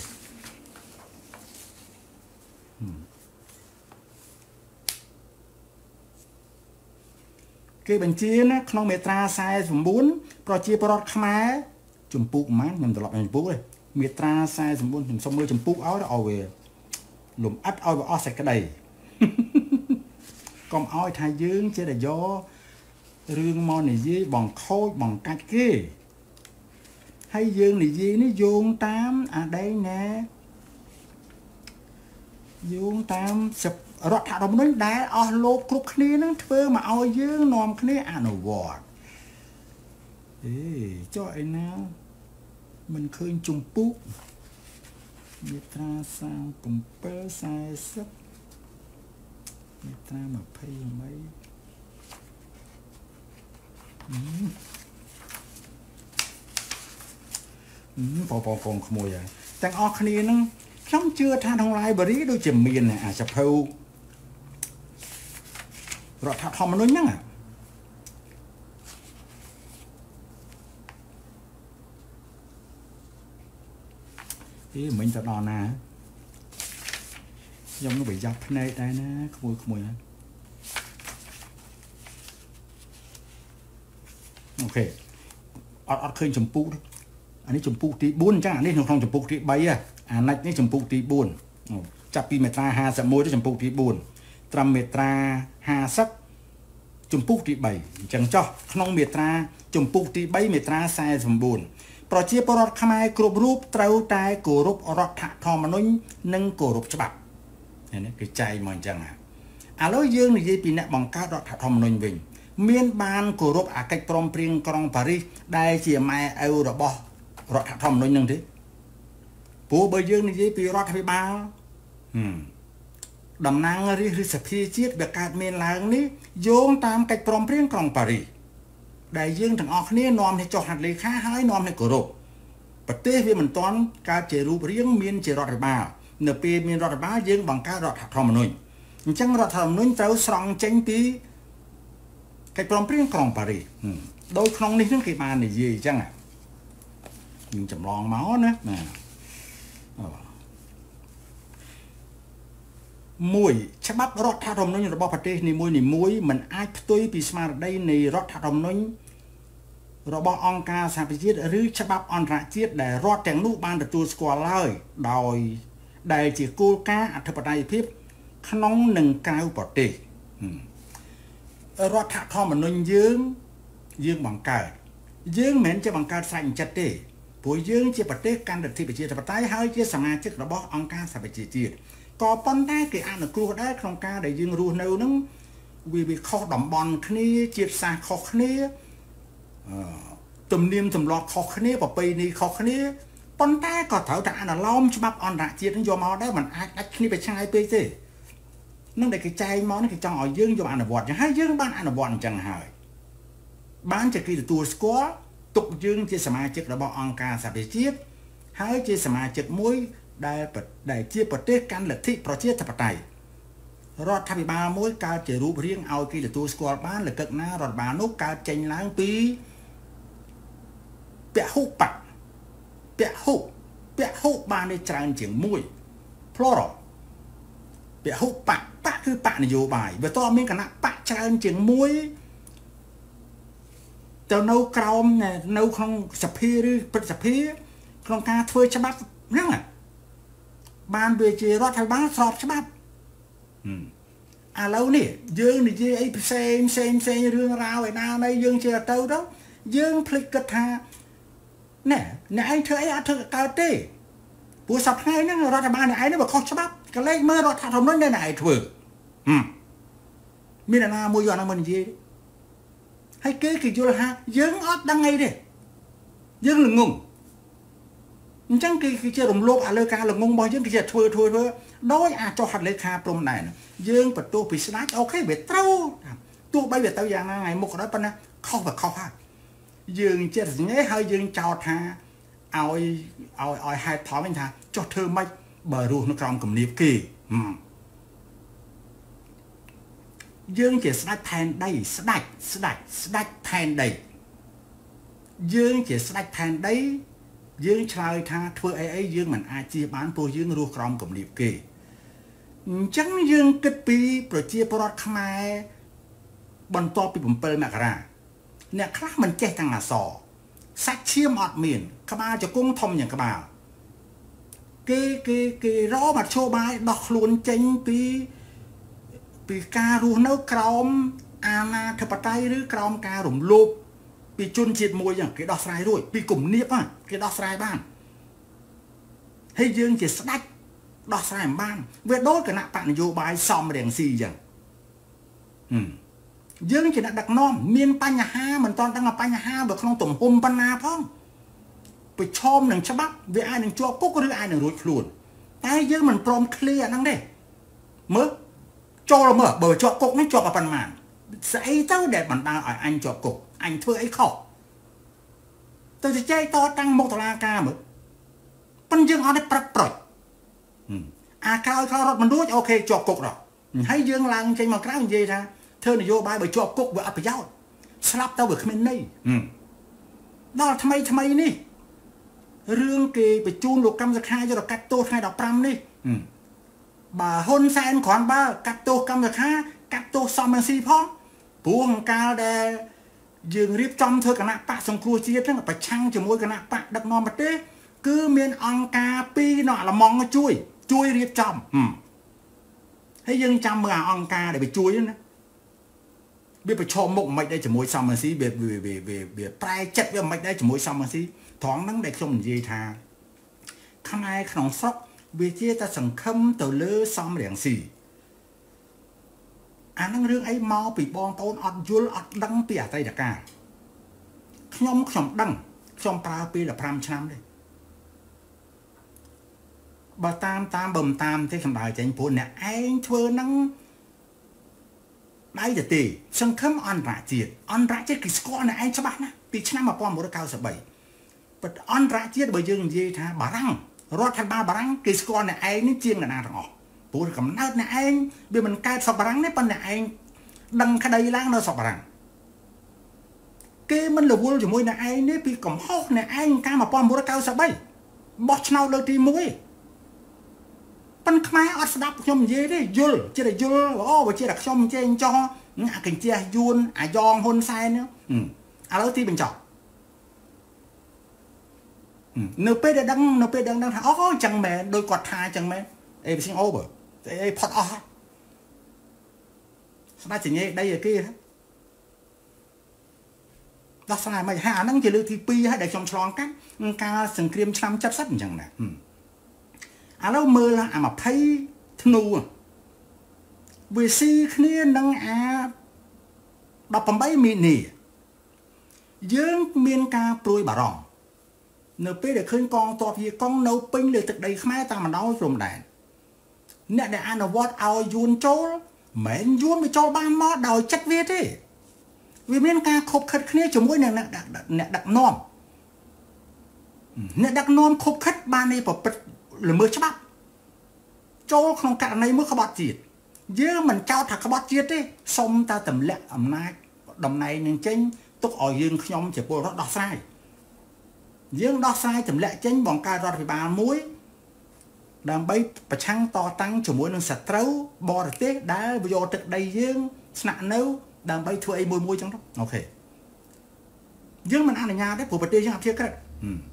គេបញ្ជាណាក្នុងមាត្រា49ប្រជាពលរដ្ឋខ្មែរជំពូកប៉ុន្មានខ្ញុំត្រឡប់ជំពូកទេមាត្រា49ខ្ញុំសុំមើលជំពូកឲ្យវាលំអិតឲ្យវាអស់សេចក្តីកុំឲ្យថាយើងចេះតែយករឿងមកនិយាយបង្ខូចបង្កាច់គេហើយយើងនិយាយនេះយោងតាមអាដែងណាយោងតាមរដ្ឋធម្មនុញ្ញដែលអស់លោកគ្រប់គ្នានឹងធ្វើមកឲ្យយើងនាំគ្នាអនុវត្តចុះឯណាមិនឃើញជំពូកមាត្រា37 40មាត្រា28បងក្មួយហើយទាំងអស់គ្នានឹងខ្ញុំជឿថាក្នុង library ដូចជាមានអាចភៅរដ្ឋធម្មនុញ្ញហ្នឹងមិញទៅដល់ណាខ្ញុំនឹងប្រយ័ត្នភ្នែកដែរណាក្មួយហ្នឹងអូខេអត់ឃើញចម្ពោះអានេះចម្ពោះទី4អញ្ចឹងអានេះក្នុងចម្ពោះទី3អាណាច់នេះចម្ពោះទី4ចាប់ពីមាត្រា51ទៅចម្ពោះទី4ត្រឹមមាត្រា50ចម្ពោះទី3អញ្ចឹងចុះក្នុងមាត្រាចម្ពោះទី3មាត្រា49ប្រជាពលរដ្ឋខ្មែរគ្រប់រូបត្រូវតែគោរពរដ្ឋធម្មនុញ្ញនិងគោរពច្បាប់នេះគេចែកមកអញ្ចឹងឥឡូវយើងនិយាយពីអ្នកបង្កើតរដ្ឋធម្មនុញ្ញវិញមានបានគោរពអកិច្ចព្រមព្រៀងក្រុងប៉ារីសដែលជាម៉ែឪរបស់រដ្ឋធម្មនុញ្ញនឹងទេព្រោះបើយើងនិយាយពីរដ្ឋាភិបាលតំណាងរាស្ត្រឬសភាជាតិវាកើតមានឡើងនេះយោងតាមកិច្ចព្រមព្រៀងក្រុងប៉ារីសដែលយើងទាំងអស់គ្នានាំគ្នាចុះហត្ថលេខាហើយនាំគ្នាគោរពប្រទេសវាមិនទាន់កើតជារូបរាងមានជារដ្ឋាភិបាលនៅពេលមានរដ្ឋាភិបាលយើងបង្កើតរដ្ឋធម្មនុញ្ញអញ្ចឹងរដ្ឋធម្មនុញ្ញត្រូវស្រង់ចេញពីកិច្ចព្រមព្រៀងក្រុងប៉ារីសដោយក្នុងនេះនឹងគេបាននិយាយអញ្ចឹងខ្ញុំចម្លងមកណាមួយច្បាប់រដ្ឋធម្មនុញ្ញរបស់ប្រទេសនីមួយៗមិនអាចផ្ទុយពីស្មារតីនៃរដ្ឋធម្មនុញ្ញរបស់អង្គការសហប្រជាជាតិឬច្បាប់អន្តរជាតិដែលរដ្ឋទាំងនោះបានទទួលស្គាល់ឡើយដោយដែលជាគោលការណ៍អធិបតេយ្យភាពក្នុងនិងក្រៅប្រទេសរដ្ឋធម្មនុញ្ញយើងបង្កើតយើងមិនមែនជាបង្កើតស្រេចចិត្តទេព្រោះយើងជាប្រទេសកាន់លទ្ធិប្រជាធិបតេយ្យហើយជាសមាជិករបស់អង្គការសហប្រជាជាតិក៏ប៉ុន្តែគេអនុគ្រោះដែរក្នុងការដែលយើងរស់នៅនឹងវាខុសតំបន់គ្នាជាតិសាសន៍ខុសគ្នាទំនៀមទម្លាប់ខុសគ្នាប្រពៃណីខុសគ្នាប៉ុន្តែក៏ត្រូវតែអនុលោមច្បាប់អន្តរជាតិនឹងយកមកដែរមិនអាចដាច់គ្នាไปឆ្ងាយពេកទេនឹងដែលគេចែងមកនេះគេចង់ឲ្យយើងយកអនុវត្តចឹងហើយយើងបានអនុវត្តអញ្ចឹងហើយបានជាគេទទួលស្គាល់ទុកយើងជាសមាជិករបស់អង្គការសហប្រជាជាតិហើយជាសមាជិកមួយដែលជាប្រទេសកាន់លទ្ធិប្រជាធិបតេយ្យរដ្ឋាភិបាលមួយកើតជារូបរាងឲ្យគេទទួលស្គាល់បានលក្ខណៈរដ្ឋបាលនោះកើតចេញឡើងពីពហុបកពហុបាននេះច្រើនជាងមួយ plural ពហុបកគឺបកនយោបាយបើតើមានគណៈបកច្រើនជាងមួយទៅនៅក្រោមនៅក្នុងសភាឬព្រឹទ្ធសភាក្នុងការធ្វើច្បាប់ហ្នឹងបានវាជារដ្ឋាភិបាលស្របច្បាប់ឥឡូវនេះយើងនិយាយអីផ្សេងរឿងរ៉ាវឯណាណៃយើងជាទៅយើងភ្លេចគិតថាណែអ្នកឯងធ្វើអីអត់ធ្វើកើតទេព្រោះសប្តាហ៍ហ្នឹងរដ្ឋាភិបាលអ្នកឯងនេះបើខុសច្បាប់ក៏លេខមើលរដ្ឋធម្មនុញ្ញដែលអ្នកឯងធ្វើមានអ្នកណាមួយយកអានោះមកនិយាយហើយគេយល់ថាយើងអត់ដឹងអីទេយើងល្ងងអញ្ចឹងគឺជារំលោភលើការល្ងងរបស់យើងគេជាធ្វើដោយអាចុះហត្ថលេខាព្រំដែនយើងបន្ទោសពីស្ដេចអូខេវាត្រូវទោះបីវាទៅយ៉ាងណាថ្ងៃមុខក៏ដោយប៉ុន្តែខុសហើយយើងចេះសញ្ញេហើយយើងចោទថាឲ្យហេតុផលវិញថាចុះធ្វើម៉េចបើរស់នៅក្រោមគំនាបគេយើងជាស្ដេចផែនដីស្ដេចផែនដីយើងជាស្ដេចផែនដីយើងឆ្លើយថាធ្វើអីយើងមិនអាចជៀសបានព្រោះយើងរស់ក្រោមគំនាបគេអញ្ចឹងយើងគិតពីប្រជាពលរដ្ឋខ្មែរបន្ទាប់ពី7មករាអ្នកខ្លះមិនចេះទាំងអក្សរសាច់ឈាមអត់មានក្បាលជង្គង់ធំយ៉ាងក្បាលគេរកមធ្យោបាយដោះខ្លួនចេញពីការរស់នៅក្រោមអាណាធិបតេយ្យឬក្រោមការរំលោភពីជនជាតិមួយចឹងគេដោះស្រាយរួចពីគំនាបគេដោះស្រាយបានហើយយើងជាស្ដេចដោះស្រាយមិនបានវាដូចគណៈបកនយោបាយសំរៀងស៊ីចឹងយើងជាអ្នកដឹកនាំមានបញ្ហាមិនតន់ដឹងបញ្ហានៅក្នុងទំហំប៉ុណ្ណាផងប្រឈមនឹងច្បាប់វាអាចនឹងជាប់គុកឬអាចនឹងរួចខ្លួនតែយើងមិនព្រមឃ្លាអាហ្នឹងទេមើលចូលមើលបើជាប់គុកនេះជាប់ប៉ុន្មានស្អីទៅដែលបណ្ដាលឲ្យអញជាប់គុកអញធ្វើអីខុសទៅចែកតតាំងមុខតុលាការមើលប៉ុន្តែយើងអត់ได้ប្រឹកប្រុចអាក្រោយរត់មិនរួចអូខេជាប់គុកដល់ហើយយើងឡើងចេញមកក្រៅនិយាយថាធ្វើនយោបាយបើជាប់គុកវាអត់ប្រយោជន៍ស្លាប់ទៅវាគ្មានន័យដល់ថ្មីនេះរឿងគេបញ្ជូនលោកកម្មសខាយកទៅកាត់ទោសថ្ងៃ15នេះបើហ៊ុនសែនគ្រាន់បើកាត់ទោសកម្មសខាកាត់ទោសសំរងស៊ីផងព្រោះកាលដែលយើងរៀបចំធ្វើគណៈបកសង្គ្រោះជាតិហ្នឹងប្រឆាំងជាមួយគណៈបកដឹកនាំប្រទេសគឺមានអង្គការ2នៅអាឡម៉ង់ជួយរៀបចំហើយយើងចាំមើលអង្គការដែលវាជួយណាវាប្រឈមមុខមិនដែរជាមួយសំរងស៊ីវាប្រែចិត្តវាមិនដែរជាមួយសំរងស៊ីត្រង់ហ្នឹងដែលខ្ញុំនិយាយថាខ្មែរក្នុងស្រុកវាជាតែសង្ឃឹមទៅលើសំរងស៊ីអានឹងរឿងអីមកពីបងប្អូនអត់យល់អត់ដឹងពីអតីតកាលខ្ញុំដឹងខ្ញុំប្រើពេល15ឆ្នាំទេបើតាមបំតាមទេសំដៅចេញព្រោះអ្នកឯងធ្វើហ្នឹងដៃទៅទេសង្ឃឹមអន្តរជាតិគឺស្គាល់អ្នកឯងច្បាស់ណាស់ពីឆ្នាំ1993ប៉ុន្តែអន្តរជាតិបើយើងនិយាយថាបារាំងរដ្ឋាភិបាលបារាំងគេស្គាល់អ្នកឯងនេះជាងអ្នកណាទាំងអស់ព្រោះកំណើតអ្នកឯងវាមិនកើតស្រុកបារាំងទេប៉ុន្តែអ្នកឯងដឹងក្តីឡើងនៅស្រុកបារាំងគេមិនរវល់ជាមួយអ្នកឯងនេះពីកំហុសអ្នកឯងកាល1993បោះឆ្នោតលើកទី1ប៉ុន្តែខ្មែរអត់ស្ដាប់ខ្ញុំនិយាយទេយល់ជាតែយល់អូបើជាតែខ្ញុំចេញចោះអាកញ្ជះយួនអាយ៉ងហ៊ុនសែនឥឡូវទីបញ្ចប់នៅពេលដែលដឹងថាអូអញ្ចឹងមែនដោយគាត់ថាអញ្ចឹងមែន everything over អីផុតអស់ស្ដាច់ចញេដីឲ្យគេដោះស្រាយមិនហាអាហ្នឹងជាលើកទី2ហើយដែលខ្ញុំឆ្លងកាត់ការសង្គ្រាមឆ្នាំ70អញ្ចឹងណាឥឡូវមើលអា20ធ្នូវាស៊ីគ្នានឹងអា18មីនាយើងមានការព្រួយបារម្ភនៅពេលដែលឃើញកងទ័ពយេកុងនៅពេញលើទឹកដីខ្មែរតាមបណ្ដោយព្រំដែនអ្នកដែលអនុវត្តឲ្យយួនចូលមិនយួនវាចូលបានមកដោយចិត្តវាទេវាមានការខົບខិតគ្នាជាមួយនឹងអ្នកដឹកនាំខົບខិតបាននេះប្រព្រឹត្តល្មើសច្បាប់ចូលក្នុងករណីមួយក្បត់ជាតិយើងមិនចោទថាក្បត់ជាតិទេសុំតែទម្លាក់អំណាចតំណែងនឹងចេញទុកឲ្យយើងខ្ញុំជាពលរដ្ឋដោះស្រាយយើងដោះស្រាយទម្លាក់ចេញបង្កើតរដ្ឋាភិបាលមួយដើម្បីប្រឆាំងតតាំងជាមួយនឹងសត្រូវបរទេសដែលយកទឹកដីយើងស្នាក់នៅដើម្បីធ្វើអីមួយចឹងទៅអូខេយើងមិនអនុញ្ញាតទេព្រោះប្រទេសយើងអភិក្រិត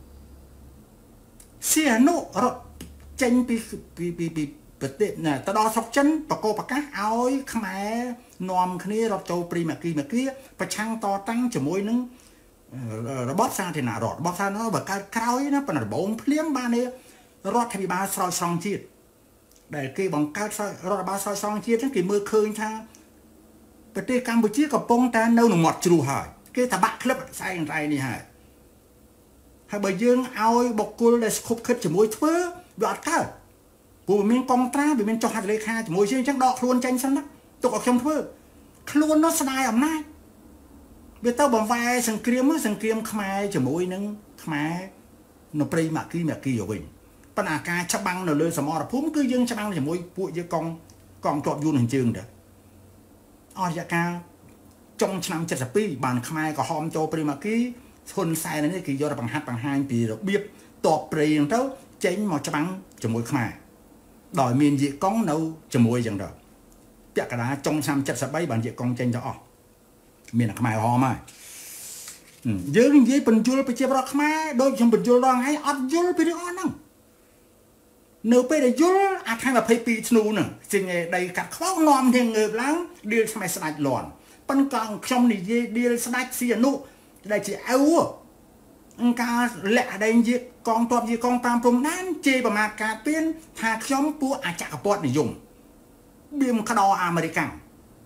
សៀនុរត់ចេញពីប្រទេសទៅដល់ស្រុកចិនបកោប្រកាសឲ្យខ្មែរនាំគ្នារត់ចូលព្រីម៉ាគីប្រឆាំងតតាំងជាមួយនឹងរបបសាធារណរដ្ឋបើកើតក្រោយណាប៉ុន្តែដំបូងភ្លាមបានរដ្ឋាភិបាលស្រោចស្រង់ជាតិដែលគេបង្កើតរដ្ឋបាលស្រោចស្រង់ជាតិហ្នឹងគេមើលឃើញថាប្រទេសកម្ពុជាកំពុងតែនៅក្នុងមាត់ជ្រោះហើយគេតបាក់ក្លឹបស្អែកនេះហើយបើយើងឲ្យបុគ្គលដែលខុបខិតជាមួយធ្វើវាអត់កើតព្រោះវាមានកងត្រាវាមានចុះហត្ថលេខាជាមួយជាងអញ្ចឹងដកខ្លួនចេញសិនណាទុកឲ្យខ្ញុំធ្វើខ្លួននោះស្ដាយអំណាចវាទៅបង្វែរសង្គ្រាមខ្មែរជាមួយនឹងខ្មែរនៅព្រៃម៉ាគីទៅវិញប៉ុន្តែការច្បាំងនៅលើសមរភូមិគឺយើងច្បាំងជាមួយពួកយើងកងទ័ពយួនជើងដែរអស់រយៈកាលចុងឆ្នាំ72បានខ្មែរក្រហមចូលព្រៃម៉ាគីហ៊ុនសែននេះគេយកទៅបង្ហាញពីរបៀបតបព្រៃហ្នឹងទៅចេញមកច្បាំងជាមួយខ្មែរដោយមានយេកុងនៅជាមួយអញ្ចឹងទៅពាក់កណ្ដាលចុងឆ្នាំ73បានយេកុងចេញទៅអស់មានតែខ្មែរក្រហមហើយយើងនិយាយបញ្យល់ប្រជាប្រដ្ឋខ្មែរដូចខ្ញុំបញ្យល់ដល់ថ្ងៃអត់យល់ពីរឿងអស់ហ្នឹងនៅពេលដែលយល់អាខែ22ធ្នូហ្នឹងចេញដីកាត់ខ្វោនាំទាំងងើបឡើងឌីលស្មេះស្ដាច់លន់ប៉ុន្តែខ្ញុំនិយាយឌីលស្ដាច់សៀនុដែលជាអ៊ូអង្គការលាក់ដែងជាកងទ័ពជាកងតាមព្រំដែនជេរប្រមាថការពៀនថាខ្ញុំពួកអចក្រពត្តិនិយមបៀមក្តោអាមេរិកាំង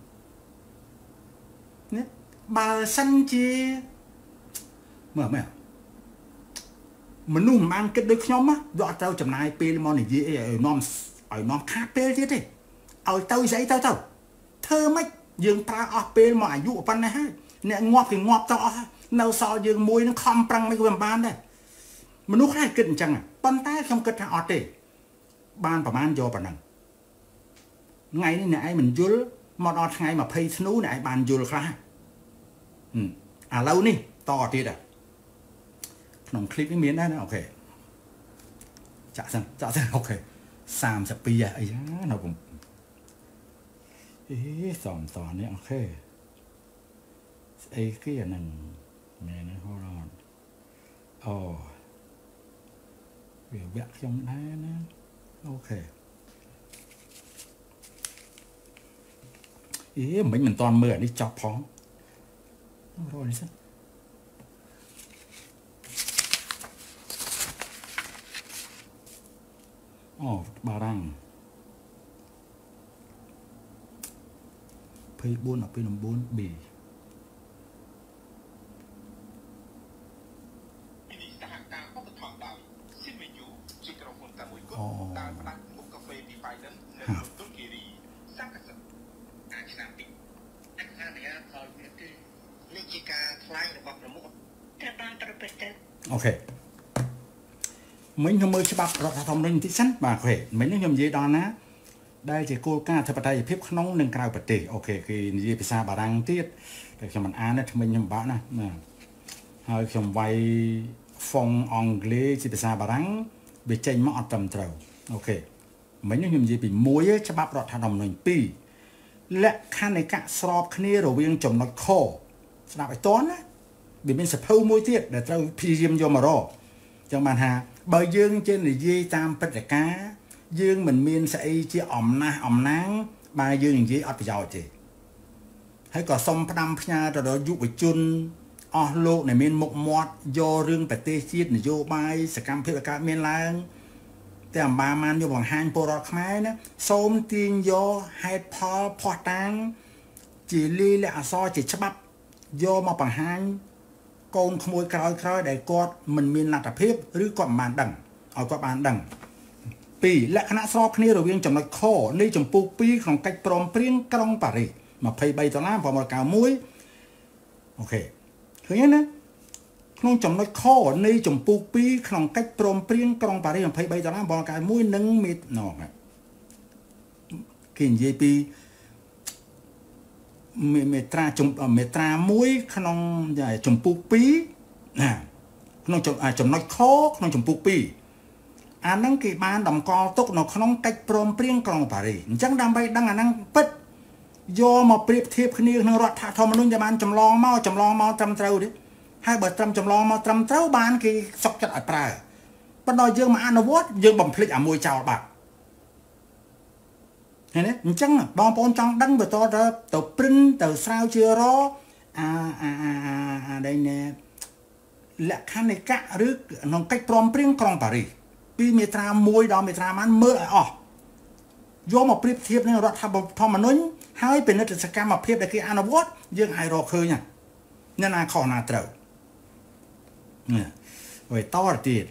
ណាបើសិនជាមើលមនុស្សមិនបានគិតដូចខ្ញុំវាអត់ត្រូវចំណាយពេលមកនិយាយអីឲ្យនាំខាតពេលទៀតទេឲ្យទៅស្អីទៅធ្វើម៉េចយើងប្រើអស់ពេលមកអាយុប៉ុណ្ណេះហើយអ្នកងាប់គេងាប់ទៅអស់នៅសល់យើងមួយនឹងខំប្រឹងមិនវាបានដែរមនុស្សខ្លះគិតអញ្ចឹងប៉ុន្តែខ្ញុំគិតថាអត់ទេបានប្រហែលយកប៉ុណ្ណឹងថ្ងៃនេះអ្នកឯងមិនយល់មកដល់ថ្ងៃ20ធ្នូអ្នកឯងបានយល់ខ្លះឥឡូវនេះតទៀតក្នុងคลิปនេះមានដែរណាអូខេចាក់សិនអូខេ32អីណាผมសំតនេះអូខេស្អីគេអាហ្នឹងមែនណាហូរ៉នអូវាវគ្គខ្ញុំដែរណាអូខេមិនតាន់មើលអានេះចប់ផងរកនេះសិនអូបារាំង24/9B ខ្លាញ់របស់ប្រមុខតែបានប្រព្រឹត្តទៅអូខេមិញខ្ញុំមើលច្បាប់រដ្ឋធម្មនុញ្ញបន្តិចសិនបាទអូខេមិញខ្ញុំនិយាយដល់ណាដែលជាគោលការណ៍អធិបតេយ្យភាពក្នុងនិងក្រៅប្រទេសអូខេគេនិយាយភាសាបារាំងទៀតតែខ្ញុំមិនអានទេថ្មិញខ្ញុំបាក់ណាហើយខ្ញុំវាយហ្វុងអង់គ្លេសជាភាសាបារាំងវាចេញមកអត់ត្រឹមត្រូវអូខេមិញខ្ញុំនិយាយពី1ច្បាប់រដ្ឋធម្មនុញ្ញ2លក្ខណិកៈស្របគ្នារវាងចំណុចខស្ដាប់ឲ្យតន់ណាវាមានសភៅមួយទៀតដែលត្រូវព្យាយាមយកមករកចឹងបានថាបើយើងជានិយាយតាមព្រឹត្តិការណ៍យើងមិនមានស្អីជាអំណះអំណាងបើយើងនិយាយអត់ប្រយោជន៍ទេហើយក៏សូមផ្ដាំផ្ញើទៅដល់យុវជនអស់លោកដែលមានមុខមាត់យករឿងប្រទេសជាតិនយោបាយសកម្មភាពកើតមានឡើងតែអំបាមានយកបង្ហាញពលរដ្ឋខ្មែរណាសូមទាញយកហេតុផលផុសតាងជាលិលាអក្សរជាច្បាប់យកមកបង្ហាញកូនក្មួយក្រោយដែលគាត់មិនមានលទ្ធភាពឬគាត់មិនបានដឹងឲ្យគាត់បានដឹង2លក្ខណៈស្របគ្នារវាងចំណុចខនៃចម្ពោះ2ក្នុងកិច្ចព្រមព្រៀងក្រុងប៉ារីស$23.19អូខេឃើញណាក្នុងចំណុចខនៃចម្ពោះ2ក្នុងកិច្ចព្រមព្រៀងក្រុងប៉ារីស$23.19និងមេគេនិយាយពីមេត្រា1ក្នុងចម្ពោះ2ណាក្នុងចំណុចខក្នុងចម្ពោះ2អាហ្នឹងគេបានតម្កល់ទុកនៅក្នុងកិច្ចព្រមព្រៀងក្រុងប៉ារីសអញ្ចឹងដើម្បីដឹងអាហ្នឹងពិតយកមកប្រៀបធៀបគ្នាក្នុងរដ្ឋធម្មនុញ្ញដែលបានចម្លងមកត្រឹមត្រូវទេហើយបើត្រឹមចម្លងមកត្រឹមត្រូវបានគេសុកចិត្តឲ្យប្រើប៉ុន្តែយើងមកអនុវត្តយើងបំភ្លេចអាមួយចោលបាត់ឃើញទេអញ្ចឹងបងប្អូនចង់ដឹងបន្តទៅព្រិនទៅស្រាវជ្រាវរអាដែលលក្ខណិកៈឬក្នុងកិច្ចព្រមព្រៀងក្រុងប៉ារីសពីមេត្រា1ដល់មេត្រាបានមើលឲ្យអស់យកមកប្រៀបធៀបនឹងរដ្ឋធម្មនុញ្ញហើយពិនិត្យសកម្មភាពដែលគេអនុវត្តយើងអាចរកឃើញណាខុសណាត្រូវហើយតទៀត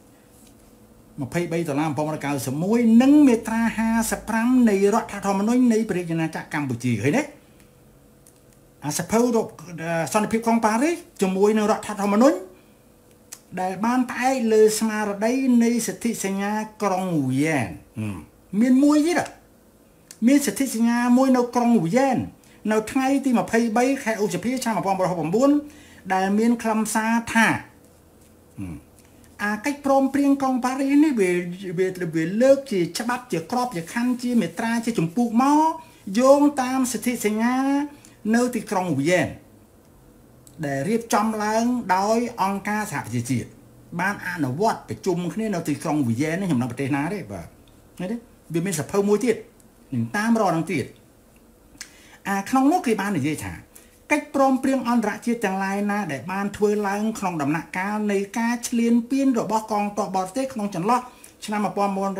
$23.19និងមាត្រា55នៃរដ្ឋធម្មនុញ្ញនៃប្រជាណាចក្រកម្ពុជាឃើញទេអាសភៅសន្តិភាពក្រុងប៉ារីសជាមួយនឹងរដ្ឋធម្មនុញ្ញដែលបានផ្អែកលើស្មារតីនៃសិទ្ធិសញ្ញាក្រុងវីយ៉ែនមានមួយទៀតមានសិទ្ធិសញ្ញាមួយនៅក្រុងវីយ៉ែននៅថ្ងៃទី23ខែឧសភាឆ្នាំ1969ដែលមានខ្លឹមសារថាអាកិច្ចព្រមព្រៀងក្រុងប៉ារីសនេះវាលើកជាច្បាប់ជាក្របជាខណ្ឌជាមេត្រាជាចម្ពោះមកយោងតាមសិទ្ធិសញ្ញានៅទីក្រុងវីយ៉ែនដែលរៀបចំឡើងដោយអង្គការសហប្រជាជាតិបានអនុវត្តប្រជុំគ្នានៅទីក្រុងវីយ៉ែននេះខ្ញុំនៅប្រទេសណាទេបាទឃើញទេវាមានសភៅមួយទៀតនឹងតាមរកនឹងទៀតក្នុងនោះគេបាននិយាយថាកិច្ចព្រមព្រៀងអន្តរជាតិទាំងឡាយណាដែលបានធ្វើឡើងក្នុងដំណាក់កាលនៃការឈ្លានពានរបស់កងទ័ពបរទេសក្នុងចន្លោះឆ្នាំ1979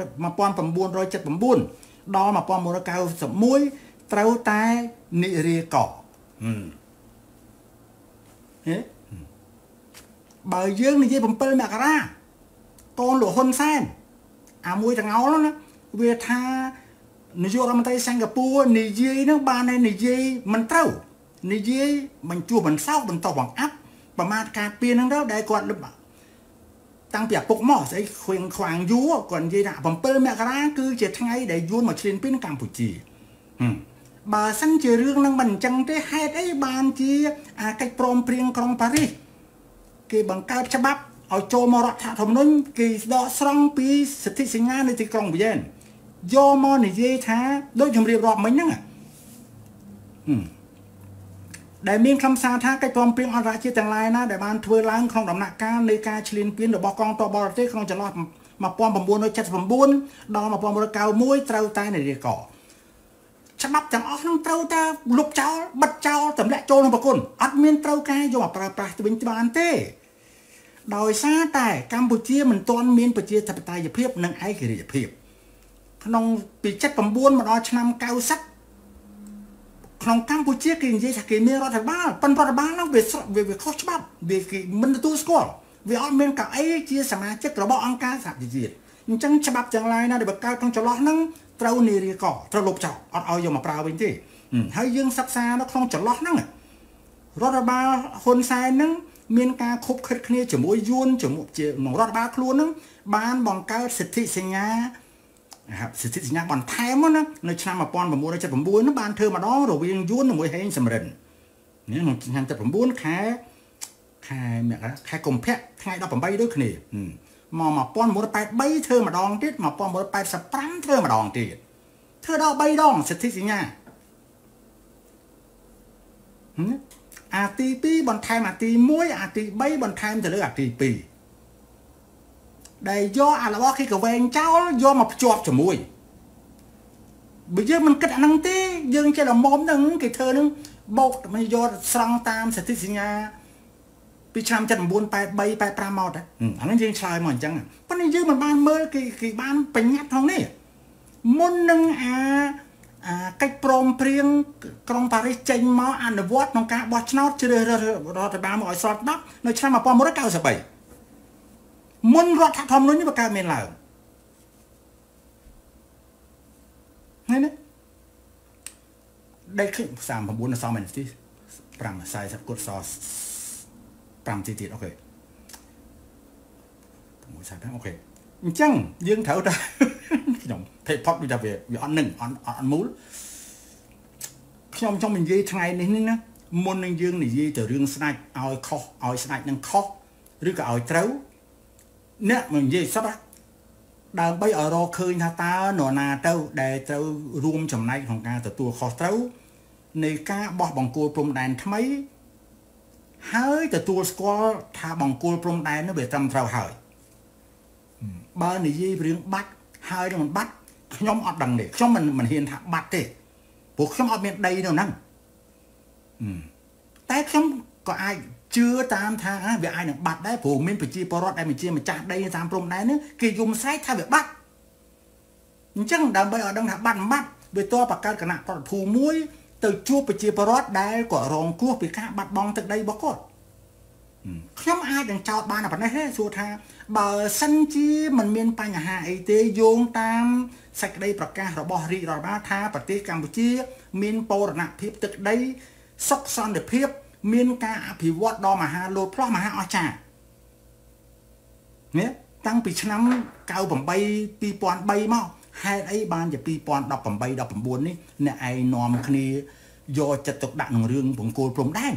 ដល់1991ត្រូវតែនិរាកបើយើងនិយាយ7មករាកូនលោកហ៊ុនសែនអាមួយទាំងអល់ណាវាថានាយករដ្ឋមន្ត្រីសិង្ហបុរីនិយាយនឹងបានតែនិយាយមិនត្រូវនិយាយបញ្ជួបន្សោកបន្តបង្អាប់ប្រមាថការពៀនហ្នឹងទៅដែលគាត់តាំងពីឪពុកមកស្អីខ្វាងយួរគាត់និយាយថា7មករាគឺជាថ្ងៃដែលយួនមកឈ្លានពានកម្ពុជាបើសិនជារឿងហ្នឹងមិនអញ្ចឹងទេហេតុអីបានជាកិច្ចព្រមព្រៀងក្រុងប៉ារីសគេបង្កើតច្បាប់ឲ្យចូលមករដ្ឋធម្មនុញ្ញគេដកស្រង់ពីសិទ្ធិសញ្ញានៅទីក្រុងវីយ៉ែនយកមកនិយាយថាដូចជំរាបរាប់មិញហ្នឹងដែលមានខ្លឹមសារថាកិច្ចព្រមព្រៀងអន្តរជាតិទាំងឡាយណាដែលបានធ្វើឡើងក្នុងដំណាក់កាលនៃការឈ្លានពានរបស់កងទ័ពបរទេសក្នុងចន្លោះ1979ដល់1991ត្រូវតែនិរាកច្បាប់ទាំងអស់ហ្នឹងត្រូវតែលុបចោលបិទចោលទម្លាក់ចូលក្នុងប្រគុណអត់មានត្រូវការយកមកប្រើប្រាស់ទៅវិញបានទេដោយសារតែកម្ពុជាមិនទាន់មានប្រជាធិបតេយ្យភាពនិងឯករាជ្យភាពក្នុងពី79មកដល់ឆ្នាំ90ក្នុងកម្ពុជាគេនិយាយថាគេមានរដ្ឋបាលប៉ុន្តែរដ្ឋបាលហ្នឹងវាខុសច្បាប់វាគេមិនទទួលស្គាល់វាអត់មានកៅអីជាសមាជិករបស់អង្គការសហប្រជាជាតិអញ្ចឹងច្បាប់ទាំងឡាយណាដែលបង្កើតក្នុងចន្លោះហ្នឹងត្រូវនិរាកត្រូវលុបចោលអត់ឲ្យយកមកប្រើវិញទេហើយយើងសិក្សានៅក្នុងចន្លោះហ្នឹងរដ្ឋបាលហ៊ុនសែនហ្នឹងមានការខົບខិតគ្នាជាមួយយួនជាមួយក្នុងរដ្ឋបាលខ្លួនហ្នឹងបានបង្កើតសិទ្ធិសញ្ញាសិទ្ធិសញ្ញាបន្ថែមណានៅឆ្នាំ1979ហ្នឹងបានធ្វើម្ដងរវាងយួនជាមួយហេងសំរិននេះក្នុងឆ្នាំ79ខែកុម្ភៈថ្ងៃ18ដូចគ្នាមក1983ធ្វើម្ដងទៀត1985ធ្វើម្ដងទៀតធ្វើដល់3ដងសិទ្ធិសញ្ញាអាទី2បន្ថែមអាទី1អាទី3បន្ថែមទៅលើអាទី2ដែលយកអារបស់គេក៏វែងចោលយកមកភ្ជាប់ជាមួយបើយើងមិនគិតអាហ្នឹងទេយើងចេះតែមុំហ្នឹងគេធ្វើហ្នឹងបោកមកយកស្រង់តាមសិទ្ធិសញ្ញាពីឆ្នាំ79 83 85មកតែអាហ្នឹងយើងឆ្លើយមកអញ្ចឹងប៉ុន្តែយើងមិនបានមើលគេបានបញ្ញត្តិក្នុងនេះមុននឹងកិច្ចព្រមព្រៀងក្រុងប៉ារីសចេញមកអនុវត្តក្នុងការបោះឆ្នោតជ្រើសរើសរដ្ឋបាលមកឲ្យស្របច្បាប់នៅឆ្នាំ1993មុនរដ្ឋធម្មនុញ្ញនេះបង្កើតមានឡើងហ្នឹងណាដែល39សមែនទី540គត់ស5ទីទៀតអូខេ640អូខេអញ្ចឹងយើងត្រូវតែខ្ញុំភេទផុតដូចថាវាអត់នឹងអត់មូលខ្ញុំចង់និយាយថ្ងៃនេះណាមុននឹងយើងនិយាយទៅរឿងស្ដេចឲ្យខុសឲ្យស្ដេចនឹងខុសឬក៏ឲ្យត្រូវអ្នកមិននិយាយសោះដើម្បីឲ្យរកឃើញថាតើនរណាទៅដែលត្រូវរួមចំណែកក្នុងការទទួលខុសត្រូវនៃការបោះបង្គោលព្រំដែនថ្មីហើយទទួលស្គាល់ថាបង្គោលព្រំដែននោះវាត្រឹមត្រូវហើយបើនិយាយរឿងបាត់ហើយនឹងមិនបាត់ខ្ញុំអត់ដឹងទេខ្ញុំមិនហ៊ានថាបាត់ទេព្រោះខ្ញុំអត់មានដីនៅហ្នឹងតែខ្ញុំក៏អាចជឿតាមថាវាអាចនឹងបាត់ដែរព្រោះមានប្រជាពលរដ្ឋដែលជាម្ចាស់ដីតាមព្រំដែននេះគេយំស្រែកថាវាបាត់អញ្ចឹងដើម្បីឲ្យដឹងថាបាត់មិនបាត់វាតបបង្កើតគណៈប្រតិភូមួយទៅជួបប្រជាពលរដ្ឋដែលក៏រងគ្រោះពីការបាត់បង់ទឹកដីរបស់គាត់ខ្ញុំអាចនឹងចោទបានតែប៉ុណ្ណេះទេសួរថាបើសិនជាមិនមានបញ្ហាអីទេយោងតាមសេចក្តីប្រកាសរបស់រាជរដ្ឋបាលថាប្រទេសកម្ពុជាមានបូរណភាពទឹកដីសុខសន្តិភាពមានការអភិវឌ្ឍដ៏មហាលោតផ្លោះមហាអស្ចារ្យនេះតាំងពីឆ្នាំ98 2003មកហេតុអីបានជា2018 19នេះអ្នកឯងនាំគ្នាយកចិត្តទុកដាក់ក្នុងរឿងបង្គោលព្រំដែន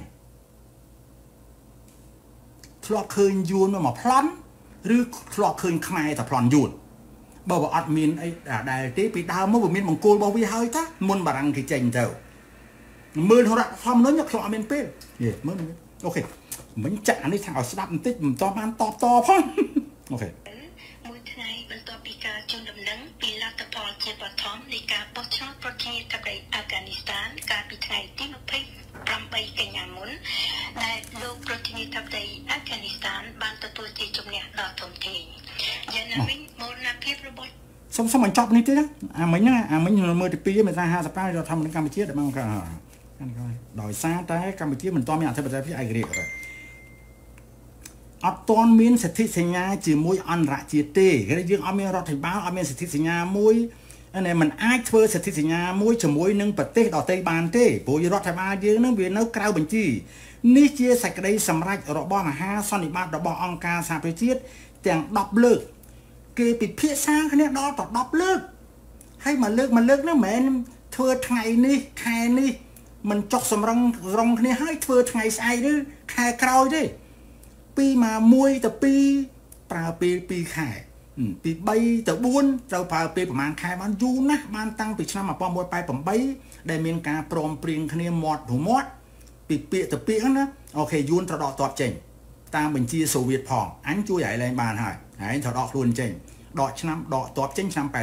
ធ្លាប់ឃើញយួនមកប្លន់ឬធ្លាប់ឃើញខ្មែរតែប្លន់យួនបើអត់មានអីដែលទេពីដើមមកវាមានបង្គោលរបស់វាហើយតាមុនបារាំងគេចេញទៅមើលរដ្ឋធម្មនុញ្ញខ្ញុំអត់មានពេលមើលអូខេមិញចាក់អានេះថាឲ្យស្ដាប់បន្តិចមិនតបានតបផងអូខេមួយថ្ងៃបន្ទាប់ពីការជូនដំណឹងពីលទ្ធផលជាបឋមនៃការបោះឆ្នោតប្រជាធិបតេយ្យអាហ្វហ្គានីស្ថានកាលពីថ្ងៃទី28កញ្ញាមុនដែលលោកប្រជាធិបតេយ្យអាហ្វហ្គានីស្ថានបានទទួលជ័យជំនះដ៏ធំធេងយ៉ាងណាវិញមរណភាពរបស់សុំបញ្ចប់នេះទេណាអាមិញមើលទី2មេសា59រដ្ឋធម្មនុញ្ញកម្ពុជាដែលបានដោយសារតែកម្ពុជាមិនទាន់មានអធិបតេយ្យភាពឯករាជ្យទេអត់ទាន់មានសិទ្ធិសញ្ញាជាមួយអន្តរជាតិទេយើងអត់មានរដ្ឋាភិបាលអត់មានសិទ្ធិសញ្ញាមួយនេះมันអាចធ្វើសិទ្ធិសញ្ញាមួយជាមួយនឹងប្រទេសដទៃបានទេព្រោះរដ្ឋាភិបាលយើងនឹងវានៅក្រៅបញ្ជីនេះជាសេចក្តីសម្រេចរបស់មហាសន្និបាតរបស់អង្គការសហប្រជាជាតិទាំង10លើកគេពិភាក្សាគ្នាដល់ទៅ10លើកហើយមួយលើកហ្នឹងមិនមែនធ្វើថ្ងៃនេះខែនេះមិនចុះសម្រឹងរងគ្នាហើយធ្វើថ្ងៃស្អែកឬខែក្រោយទេពី1ទៅ2ប្រើពេល2ខែពី3ទៅ4ត្រូវប្រើពេលប្រហែលខែបានយូរណាស់បានតាំងពីឆ្នាំ1988ដែលមានការព្រមព្រៀងគ្នាមាត់ទៅមាត់ពីពាក្យទៅពាក្យណាអូខេយួនត្រូវដកទ័ពចេញតាមបញ្ជាសូវៀតផងអញជួយឲ្យឡើងបានហើយហើយត្រូវដកខ្លួនចេញដកទ័ពចេញឆ្នាំ89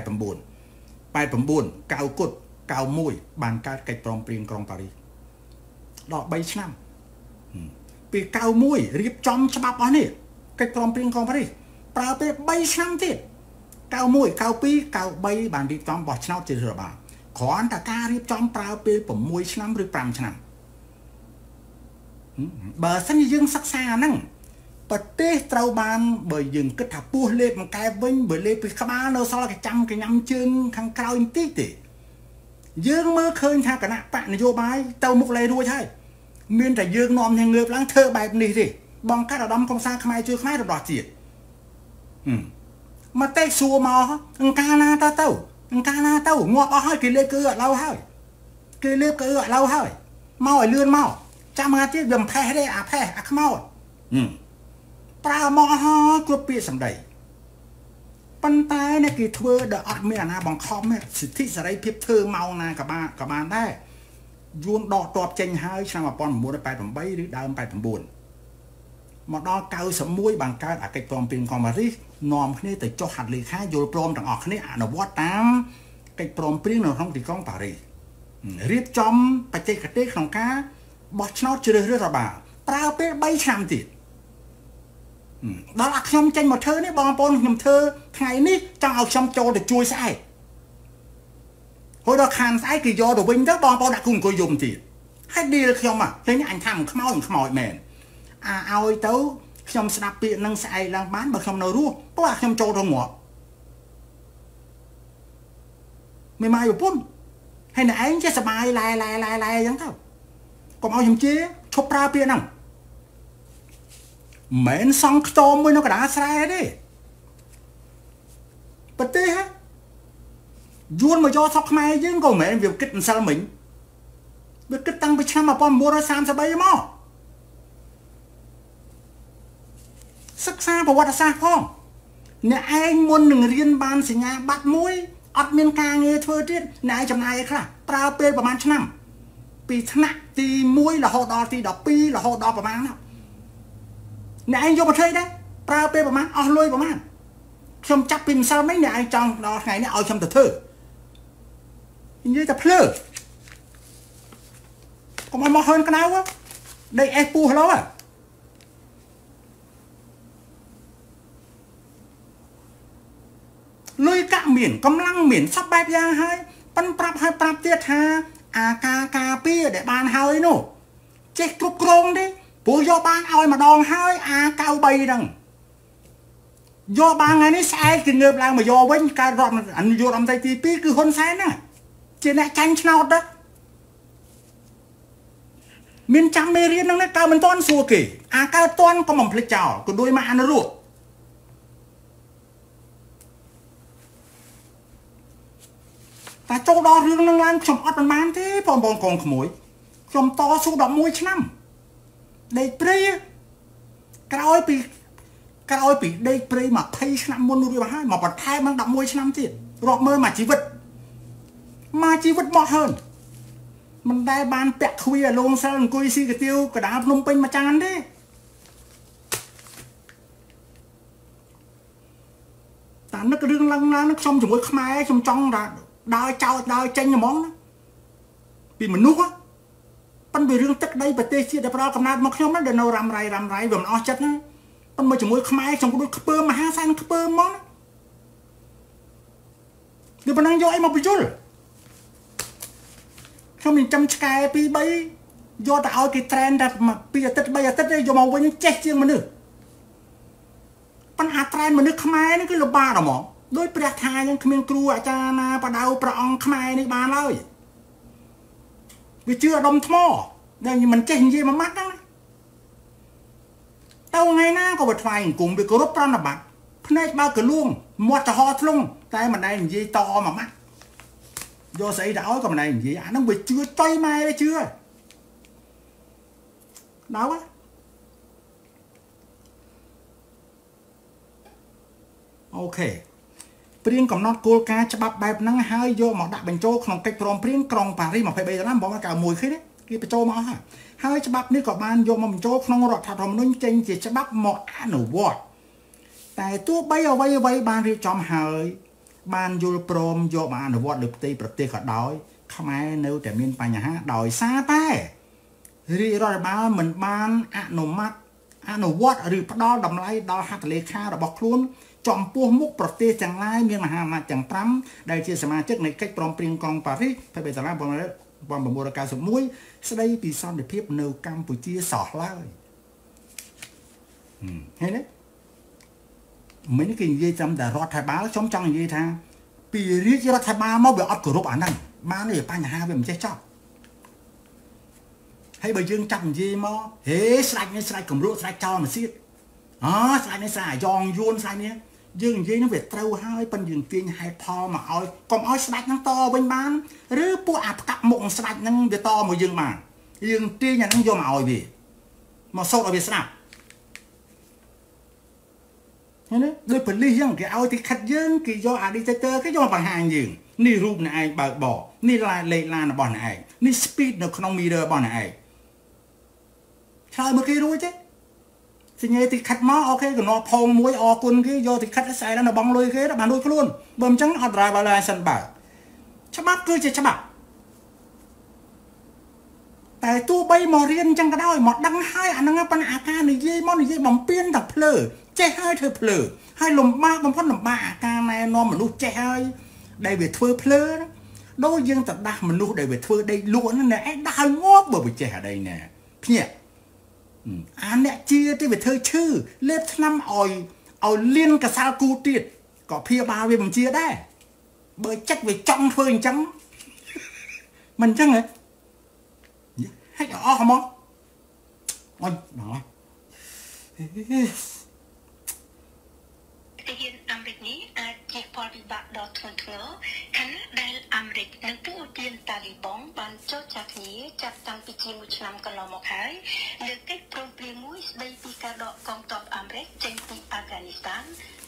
9 គុត91បានកើតកិច្ចព្រមព្រៀងក្រុងប៉ារីសដល់3ឆ្នាំពី91រៀបចំច្បាប់អស់នេះកិច្ចព្រមព្រៀងក្រុងប៉ារីសប្រើពេល3ឆ្នាំទៀត91 92 93បានរៀបចំបោះឆ្នោតជារដ្ឋបាលគ្រាន់តែការរៀបចំប្រើពេល6ឆ្នាំឬ5ឆ្នាំបើសិនជាយើងសិក្សាហ្នឹងប្រទេសត្រូវបានបើយើងគិតថាពោះលេបមកកែវិញបើលេបពីក្បាលនៅសល់កញ្ញំជើងខាងក្រោយបន្តិចទេយើងមើលឃើញថាគណៈបកនយោបាយទៅមុខលេរួចហើយមានតែយើងនាំគ្នាងើបឡើងធ្វើបែបនេះទេបងកាត់អាដាមកំសាខ្មែរជួយខ្មែររបស់ជាតិមកតែសួរមកអង្ការណាទៅអង្ការណាទៅងាប់អស់ហើយគេលេបគឺអត់ឡូវហើយគេលេបគឺអត់ឡូវហើយមកឲ្យលឿនមកចាំមកទៀតវាមិនផេះទេអាផេះអាខ្មោចប្រើមកហើយគ្រប់ពាក្យសម្ដីប៉ុន្តែអ្នកគេធ្វើដល់អត់មានអាណាបង្ខំសិទ្ធិសេរីភាពធ្វើមកណាក៏បានដែរយួនដកតបចេញហើយឆ្នាំ1988ឬដើម89មកដល់91បានកើតអកិច្ចព្រមព្រៀងកុងប៉ារីសនាំគ្នាទៅចុះហត្ថលេខាយល់ព្រមទាំងអស់គ្នាអនុវត្តតាមកិច្ចព្រមព្រៀងនៅក្នុងទីក្រុងប៉ារីសរៀបចំបច្ចេកទេសក្នុងការបោះឆ្នោតជ្រើសរើសរដ្ឋបាលប្រើពេល3ឆ្នាំទៀតដល់ខ្ញុំចេញមកធ្វើនេះបងប្អូនខ្ញុំធ្វើថ្ងៃនេះចង់ឲ្យខ្ញុំចូលទៅជួយស្អែកហើយដល់ខានស្អែកគេយកទៅវិញទៅបងប្អូនដាក់គូអង្គុយយំទៀតហើយឌីលខ្ញុំឃើញអញថាមិនខ្មោចមែនឲ្យទៅខ្ញុំស្ដាប់ពាក្យនឹងស្អែកឡើងបានបើខ្ញុំនៅរស់ព្រោះខ្ញុំចូលទៅងាប់មិនមកប្រពន្ធហើយអ្នកឯងចេះសបាយឡែអញ្ចឹងទៅកុំឲ្យខ្ញុំជេរឈប់ប្រើពាក្យហ្នឹងមិនសង់ខ្ទមមួយនៅកណ្ដាលស្រែទេប្រទេសហ៎យួនមកយកស្រុកខ្មែរយើងក៏មិនមែនវាគិតម្សិលមិញវាគិតតាំងពីឆ្នាំ1933មកសិក្សាប្រវត្តិសាស្ត្រផងអ្នកឯងមុននឹងរៀនបានសញ្ញាបត្រមួយអត់មានការងារធ្វើទៀតអ្នកឯងចំណាយឲ្យខ្លះប្រើពេលប្រហែលឆ្នាំពីថ្នាក់ទី1រហូតដល់ទី12រហូតដល់ប្រហែលណាអ្នកឯងយកមកធ្វើដែរប្រើពេលប្រហែលអស់លុយប្រហែលខ្ញុំចាប់ពីម្សិលមិញអ្នកឯងចង់ដល់ថ្ងៃនេះឲ្យខ្ញុំទៅធ្វើនិយាយតែភ្លើកុំឲ្យមកហឺនក្តៅដេកអេសពូហឡូលុយកាក់មានកម្លាំងមានសពបែបយ៉ាងហើយប៉ិនប្រាប់ទៀតថាអាការពារដែលបានហើយនោះចេះគ្រប់គ្រងទេព្រោះយកបានឲ្យម្ដងហើយA93ហ្នឹងយកបានថ្ងៃនេះស្អែកគឺងើបឡើងមកយកវិញកើតរដ្ឋអនុយុរដ្ឋមន្ត្រីទី2គឺហ៊ុនសែនហ្នឹងជាអ្នកចាញ់ឆ្នោតđóមានចាំមេរៀនហ្នឹងកើតមិនទាន់សួរគេកើតទាន់ក៏មិនភ្លេចចោលក៏ដូចមកអនុរដ្ឋតែចូលដល់រឿងហ្នឹងឡើងខ្ញុំអត់បានទេបងប្អូនកូនក្មួយខ្ញុំតស៊ូ11ឆ្នាំដេកព្រៃក្រោយពីដេកព្រៃ20ឆ្នាំមុនរួចមកហើយមកបន្ថែមនឹង11ឆ្នាំទៀតរាប់មើលមកជីវិតមកហើយមិនដែលបានពាក់ខ្វីលងសិលអង្គុយស៊ីកាទៀវកដាលភ្នំពេញមួយចានទេតែនឹករឿងឡើងខ្ញុំជាមួយខ្មែរខ្ញុំចង់ដើរចោតដើរចេញហ្មងណាពីមនុស្សប៉ុន្តែរឿងទឹកដីប្រទេសជាតិដែលផ្ដល់កំណើតមកខ្ញុំដែលនៅរ៉ាំរ៉ៃវាមិនអស់ចិត្តណាប៉ុន្តែជាមួយខ្មែរខ្ញុំក៏ដូចខ្ពើមហាសែនខ្ពើមហ្មងណាវាប៉ុណ្ណឹងយកអីមកបញ្យល់ខ្ញុំនឹងចាំឆ្កែ2 3យកទៅឲ្យគេត្រេនតែ2អាទិត្យ3អាទិត្យយកមកវិញចេះជាងមនុស្សប៉ុន្តែត្រេនមនុស្សខ្មែរនេះគឺលំបាកហ្មងដោយព្រះថាយើងគ្មានគ្រូអាចារ្យណាបដៅព្រះអង្គខ្មែរនេះបានឡើយវាជឿអាដុំថ្មដែលមិនចេះនិយាយមួយម៉ាត់ហ្នឹងទៅថ្ងៃណាក៏វាថ្វាយអង្គមវាគោរពប្រណិប័តភ្នែកបើកលួងមាត់ចំហធ្លុងតែមិនដែលនិយាយតមួយម៉ាត់យកស្អីទៅឲ្យក៏មិនដែលនិយាយអាហ្នឹងវាជឿចុយម៉ែវាជឿដល់អូខេព្រៀងកំណត់គោលការណ៍ច្បាប់បែបហ្នឹងហើយយកមកដាក់បញ្ចូលក្នុងកិច្ចព្រមព្រៀងក្រុងប៉ារីស23ដុល្លារបង91ឃើញទេគេបញ្ចូលមកហើយច្បាប់នេះក៏បានយកមកបញ្ចូលក្នុងរដ្ឋធម្មនុញ្ញចេញជាច្បាប់មកអនុវត្តតែទោះបីអ្វីបានរៀបចំហើយបានយល់ព្រមយកមកអនុវត្តលើផ្ទៃប្រទេសក៏ដោយខ្មែរនៅតែមានបញ្ហាដោយសារតែរាជរដ្ឋបាលមិនបានអនុវត្តឬផ្ដល់តម្លៃដល់ហត្ថលេខារបស់ខ្លួនចំពោះមុខប្រទេសទាំងឡាយមានមហាអំណាចទាំង5ដែលជាសមាជិកនៃកិច្ចព្រមព្រៀងក្រុងប៉ារីស23ដុល្លារ1991ស្ដីពីសន្តិភាពនៅកម្ពុជាសោះឡើយឃើញទេមិនគេនិយាយចាំតែរដ្ឋាភិបាលខ្ញុំចង់និយាយថាពីរាជរដ្ឋាភិបាលមកវាអត់គោរពអាហ្នឹងបានទេបញ្ហាវាមិនចេះចប់ហហើយបើយើងចាប់និយាយមកហេស្រាច់នេះស្រាច់កម្រក់ស្រាច់ចោលមកទៀតស្រាច់នេះស្រាច់អាយ៉ងយួនស្រាច់នេះយើងនិយាយនោះវាត្រូវហើយប៉ុន្តែយើងទាញហេតុផលមកឲ្យកុំឲ្យស្ដាច់ហ្នឹងតវិញបានឬពួកអាផ្កាប់មុខស្ដាច់ហ្នឹងវាតមកយើងបានយើងទាញអាហ្នឹងយកមកឲ្យវាមកសូត្រឲ្យវាស្ដាប់ឃើញទេដូចប៉ូលីសចឹងគេឲ្យទីខិតយើងគេយកអា dictator គេយកមកបង្ហាញយើងនេះរូបអ្នកឯងបើកបរនេះលេខឡានរបស់អ្នកឯងនេះ speed នៅក្នុង mirror របស់អ្នកឯងឆ្លើយមកគេរួចទេសញ្ញាទីខិតមកអូខេកំណត់ផងមួយអរគុណគេយកទីខិតស្អែកដល់បងលុយគេបានលុយខ្លួនបើមិនចឹងអត់ driver license បើច្បាប់គឺជាច្បាប់តែទោះបីមករៀនចឹងក៏ដោយមកដឹងហើយអាហ្នឹងប៉ុន្តែអាការនិយាយមកនិយាយបំពេញតែភ្លើចេះហើយធ្វើភ្លើហើយលំបាកបំផុតលំបាកអាការណែនាំមនុស្សចេះហើយដែលវាធ្វើភ្លើដូចយើងទៅដាស់មនុស្សដែលវាធ្វើដេកលក់ហ្នឹងឯងដាស់ងាប់បើវាចេះអាដីណែភ្ញាក់អាអ្នកជាទេវាធ្វើឈឺលេបថ្នាំឲ្យលៀនកសាលគូទៀតក៏ព្យាបាលវាមិនជាដែរបើចិត្តវាចង់ធ្វើអញ្ចឹងមិនអញ្ចឹងហ៎ហេតុអស់ហ្មងអូយដល់ទាហានអាមេរិកនេះអាចជះផលវិបាកដ៏ធ្ងន់ធ្ងរខណៈដែលអាមេរិកនិងពួកឧទានតាលីបង់បានចរចាគ្នាចាប់តាំងពីជាមួយឆ្នាំកន្លងមកហើយលើកិច្ចព្រមព្រៀងមួយស្ដីពីការដកកងទ័ពអាមេរិកចេញពីអាហ្គានីស្ថាន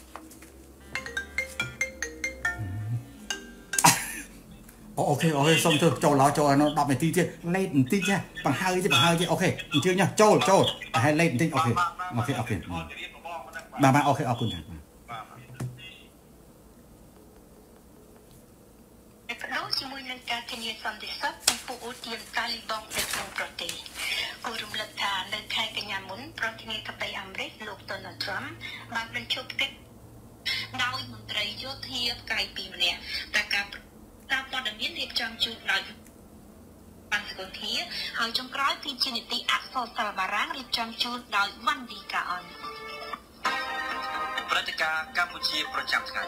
អូខេសុំទៅចូលដល់ចូលឲ្យ10នាទីទៀតលេតបន្តិចចាបង្ហើយទៀតអូខេអញ្ជើញណាចូលតែឲ្យលេតបន្តិចអូខេបាទអូខេអរគុណចាជាមួយនឹងការធានាសន្តិសុខពីពួកអូទានតាលីបង់នៅក្នុងប្រទេសគួររំលឹកថានៅខែកញ្ញាមុនប្រធានាធិបតីអាមេរិកលោក Donald Trump បានបញ្ឈប់កិច្ចដោយមន្ត្រីយោធាផ្កាយពីរម្នាក់តែការតាមព័ត៌មានរៀបចំជូនដោយបានសកលធាហើយចុងក្រោយគឺជានីតិអក្សរសិល្ប៍បារាំងរៀបចំជូនដោយវ៉ាន់ឌីកាអនព្រឹត្តិការណ៍កម្ពុជាប្រចាំថ្ងៃ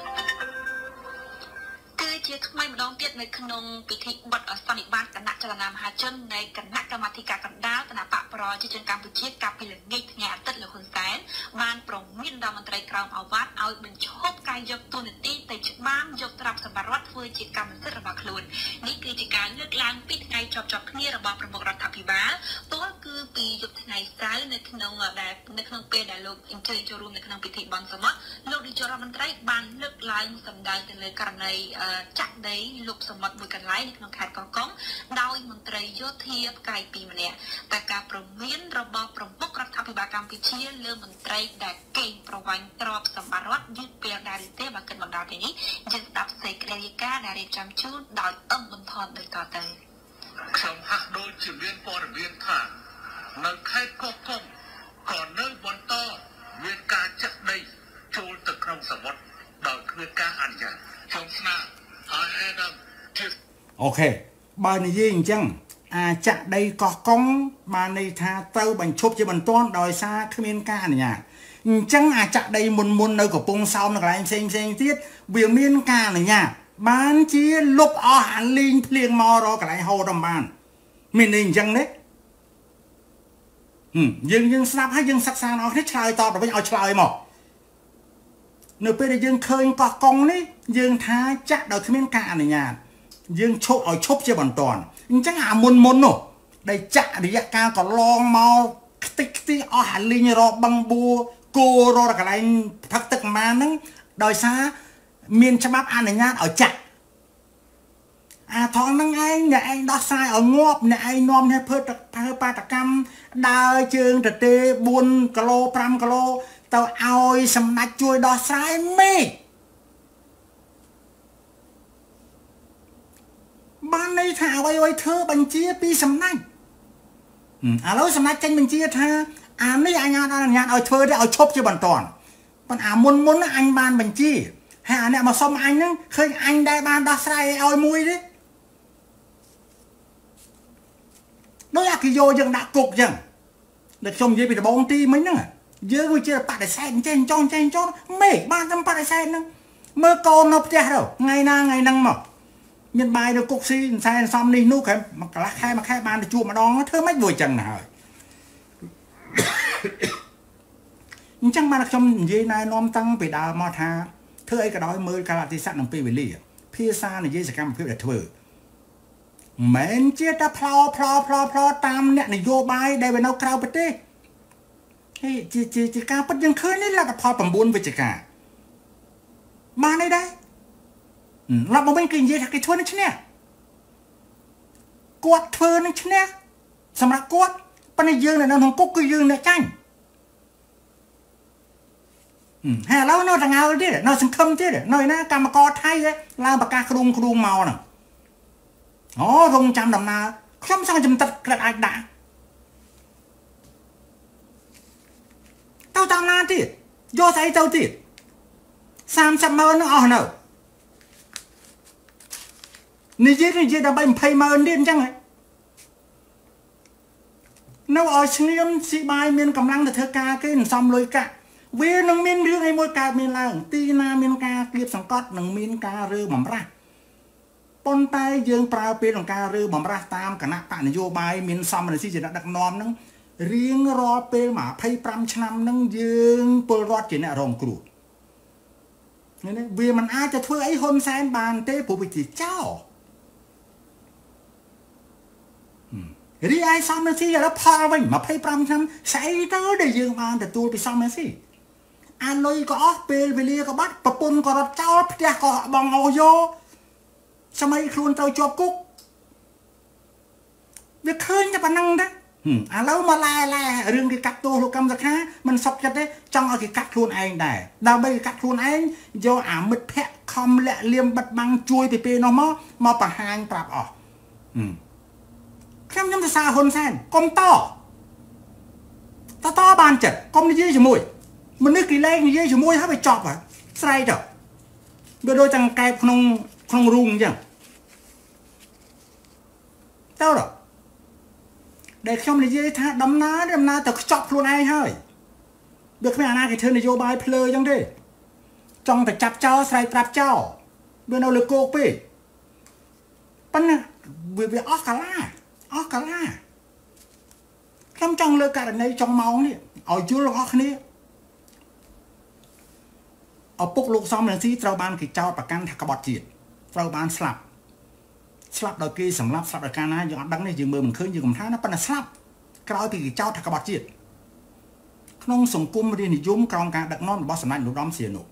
គឺជាថ្មីម្ដងទៀតនៅក្នុងពិធីបិទសន្និបាតគណៈចលនាមហាជននៃគណៈកម្មាធិការកណ្ដាលគណៈបកប្រជាជនកម្ពុជាកាលពីល្ងាចថ្ងៃអាទិត្យលោកហ៊ុនសែនបានប្រមានដល់មន្ត្រីក្រមអាវ៉ាត់ឲ្យបញ្ឈប់ការយកទូនាទីទៅច្បាមយកទ្រព្យសម្បត្តិរដ្ឋធ្វើជាកម្មសិទ្ធិរបស់ខ្លួននេះគឺជាការលើកឡើងពីថ្ងៃជាប់គ្នារបស់ប្រមុខរដ្ឋាភិបាលទោះគឺពីយប់ថ្ងៃសៅរ៍នៅក្នុងពេលដែលលោកអញ្ជើញចូលរួមនៅក្នុងពិធីបន់សមុទ្រលោកនាយករដ្ឋមន្ត្រីបានលើកឡើងសម្ដៅទៅលើករណីចាក់ដីលុបសមុទ្រមួយកន្លែងនៅក្នុងខេត្តកោះកុងដោយមន្ត្រីយោធាផ្កាយពីរម្នាក់តែការប្រមានរបស់ប្រមុខរដ្ឋាភិបាលកម្ពុជាលើមន្ត្រីដែលកេងប្រវ័ញ្ចទ្រព្យសម្បត្តិរដ្ឋយឺតពេលដែរទេបើគិតមកដល់ពេលនេះយើងស្ដាប់សេចក្តីរាយការណ៍ដែលរៀបចំជូនដោយបន្ថនដូចតទៅខ្ញុំហាក់ដូចជាមានព័ត៌មានថានៅខេត្តកោះកុងក៏នៅបន្តមានការចាក់ដីចូលទៅក្នុងសមុទ្រដោយគ្មានការអនុញ្ញាតខ្ញុំស្នើអូខេបើនិយាយអញ្ចឹងចាក់ដីកោះកុងបានន័យថាទៅបញ្ឈប់ជាបន្ទាន់ដោយសារគ្មានការអនុញ្ញាតអញ្ចឹងចាក់ដីមុននៅកំពង់សោមនៅកន្លែងផ្សេងទៀតវាមានការអនុញ្ញាតបានជាលុបអស់អាលីងភ្លៀងមករកកន្លែងហូរទៅបានមានន័យអញ្ចឹងទេយើងស្ដាប់ហើយយើងសិក្សាអស់គ្នាឆ្លើយតបទៅវិញឲ្យឆ្លើយមកនៅពេលដែលយើងឃើញកោះកុងនេះយើងថាចាក់ដោយគ្មានការអនុញ្ញាតយើងឈប់ឲ្យឈប់ជាបន្ទាន់អញ្ចឹងអាមុននោះដែលចាក់រយៈកាលកន្លងមកខ្ទេចអស់អាលីងរកបឹងបួរគោរកន្លែងផឹកទឹកម៉ានហ្នឹងដោយសារមានច្បាប់អនុញ្ញាតឲ្យចាក់អាថងហ្នឹងឯងអ្នកឯងដោះស្រាយឲ្យងាប់អ្នកឯងនាំនេះធ្វើបាតកម្មដើរជើងទៅទេ4គីឡូ5គីឡូទៅឲ្យសម្ដេចជួយដោះស្រាយមេបានន័យថាអ្វីធ្វើបញ្ជាពីសម្ដេចឥឡូវសម្ដេចចេញបញ្ជាថាអានេះអញ្ញាតឲ្យធ្វើទេឲ្យឈប់ជាបន្ទាន់ប៉ុន្តែអាមុនអញបានបញ្ជាហើយអាអ្នកមកសុំអញហ្នឹងឃើញអញដែរបានដោះស្រាយឲ្យមួយទេដោយអាគេយកយើងដាក់គុកចឹងដែលខ្ញុំនិយាយពីដំបូងទីមិញហ្នឹងយើងវាជាបដិសេធចេះចង់មេបានតែបដិសេធហ្នឹងមើលកូននៅផ្ទះទៅថ្ងៃណាថ្ងៃហ្នឹងមកមានបាយនៅគុកស៊ីសែនសំនេះនោះគេមកកន្លះខែមួយខែបានទៅជួបម្ដងធ្វើម៉េចមួយចឹងណាហើយអញ្ចឹងបានខ្ញុំនិយាយណែនាំតាំងពីដើមមកថាធ្វើអីក៏ដោយមើលកាលអតិស័កនឹងពេលវេលាភាសានិយាយសកម្មភាពដែលធ្វើមិនជាតែផ្លោតាមអ្នកនយោបាយដែលនៅក្រៅប្រទេសហេជាការពិតយើងឃើញនេះលទ្ធផល9វិច្ឆិកាបានអីដែររាប់មកវិញគេនិយាយថាគេធ្វើនឹងឈ្នះគាត់ធ្វើនឹងឈ្នះសម្រាប់គាត់ប៉ុន្តែយើងនៅក្នុងគុកគឺយើងអ្នកចាញ់ហើយឥឡូវនៅដង្អើលទៀតនៅសង្ឃឹមទៀតនៅណាកម្មករថៃឡើងប្រកាសគ្រូមកហ្នឹងអូរងចាំដំណើរខ្ញុំសង្ឃជំតិតក្រិតអាចដាក់ទៅតាមណាទៀតយកស្អីទៅទៀត300000នឹងអស់នៅនិយាយដើម្បី200,000ទៀតអញ្ចឹងហើយនៅឲ្យស្ងៀមស៊ីបាយមានកម្លាំងទៅធ្វើការគេមិនសមលុយកាក់វានឹងមានរឿងអីមួយកើតមានឡើងទីណាមានការគៀបសង្កត់នឹងមានការរើបំរាស់ប៉ុន្តែយើងប្រើពេលក្នុងការរើបំរាស់តាមគណៈបកនយោបាយមានសមនសិទ្ធិជាអ្នកដឹកនាំហ្នឹងរៀងរាល់ពេល25ឆ្នាំហ្នឹងយើងពលរដ្ឋជាអ្នករងគ្រោះនេះវាមិនអាចจะធ្វើអីហ៊ុនសែនបានទេព្រោះវាជាចោលរីឯសមនសិទ្ធិឥឡូវផលវិញ25ឆ្នាំស្អីទៅដែលយើងបានទទួលពីសមនសិទ្ធិអាលុយក៏អស់ពេលវេលាក៏បាត់ប្រពន្ធក៏រត់ចោលផ្ទះក៏បងអស់យកសម័យខ្លួនត្រូវជាប់គុកវាឃើញតែប៉ុណ្ណឹងទេឥឡូវមកឡែរឿងគេកាត់ទោសលោកកម្មសខាមិនសុខចិត្តទេចង់ឲ្យគេកាត់ខ្លួនឯងដែរដើម្បីគេកាត់ខ្លួនឯងយកអាមិត្តភ័ក្ដិខំលាក់លៀមបិទបាំងជួយពីពេលនោះមកបង្ហាញប្រាប់អស់ខ្ញុំសរសើរហ៊ុនសែនកុំតបានចិត្តកុំនិយាយជាមួយមនុស្សគេលែងនិយាយជាមួយហើយវាចប់ហើយស្រ័យទៅវាដូចទាំងកែបក្នុងរូងអញ្ចឹងទៅដល់ដែលខ្ញុំនិយាយថាដំណើរទៅខ្ចប់ខ្លួនឯងហើយវាគ្មានអាណាគេធ្វើនយោបាយភ្លើអញ្ចឹងទេចង់តែចាប់ចោលស្រ័យប្រាប់ចោលវានៅលើគោកពេកប៉ុន្តែវាអស់កាឡាខ្ញុំចង់លើកករណីចុងម៉ោងនេះឲ្យយល់ទាំងអស់គ្នាឪពុកលោកសំរងស៊ីត្រូវបានគេចោទប្រកាន់ថាក្បត់ជាតិត្រូវបានស្លាប់ដោយគេសម្លាប់ស្លាប់ដោយការណាយើងអត់ដឹងទេយើងមើលមិនឃើញយើងមិនថាណាប៉ុន្តែស្លាប់ក្រោយពីគេចោទថាក្បត់ជាតិក្នុងសង្គមរាជនិយមក្រោមការដឹកនាំរបស់សម្ដេចនរោត្តមសីហនុ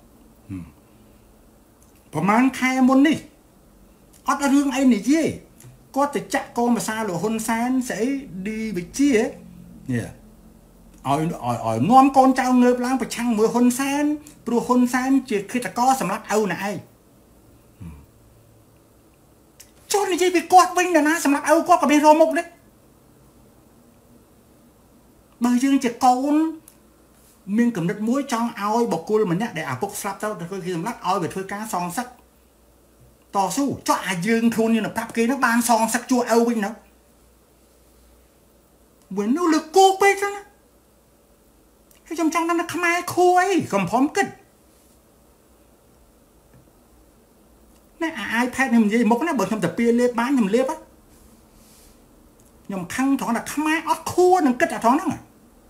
ប្រហែលខែមុននេះអត់រឿងអីនិយាយគាត់ទៅចាក់កងភាសាលោកហ៊ុនសែនស្អីឌីវិជានេះឲ្យនាំកូនចៅងើបឡើងប្រឆាំងមួយហ៊ុនសែនព្រោះហ៊ុនសែនជាឃាតករសម្រាប់ឪណែឯងចូលនិយាយពីគាត់វិញណាសម្រាប់ឪគាត់ក៏មានរមុខដែរបើយើងជាកូនមានកំណត់មួយចង់ឲ្យបុគ្គលម្នាក់ដែលឪពុកស្លាប់ទៅធ្វើគេសម្លាប់ឲ្យវាធ្វើការសងសឹកតស៊ូចុះអាយើងខ្លួនយើងប្រាប់គេនោះបានសងសឹកជួឪវិញណាវិញនោះលើគោពេកហ្នឹងណាខ្ញុំចង់ថាខ្មែរខួរអីកំព្រមគិតណែអា iPad ខ្ញុំនិយាយមុខណាបើខ្ញុំទៅពៀលេបបានខ្ញុំលេបខ្ញុំខឹងត្រង់ថាខ្មែរអត់ខួរនឹងគិតអាត្រង់ហ្នឹង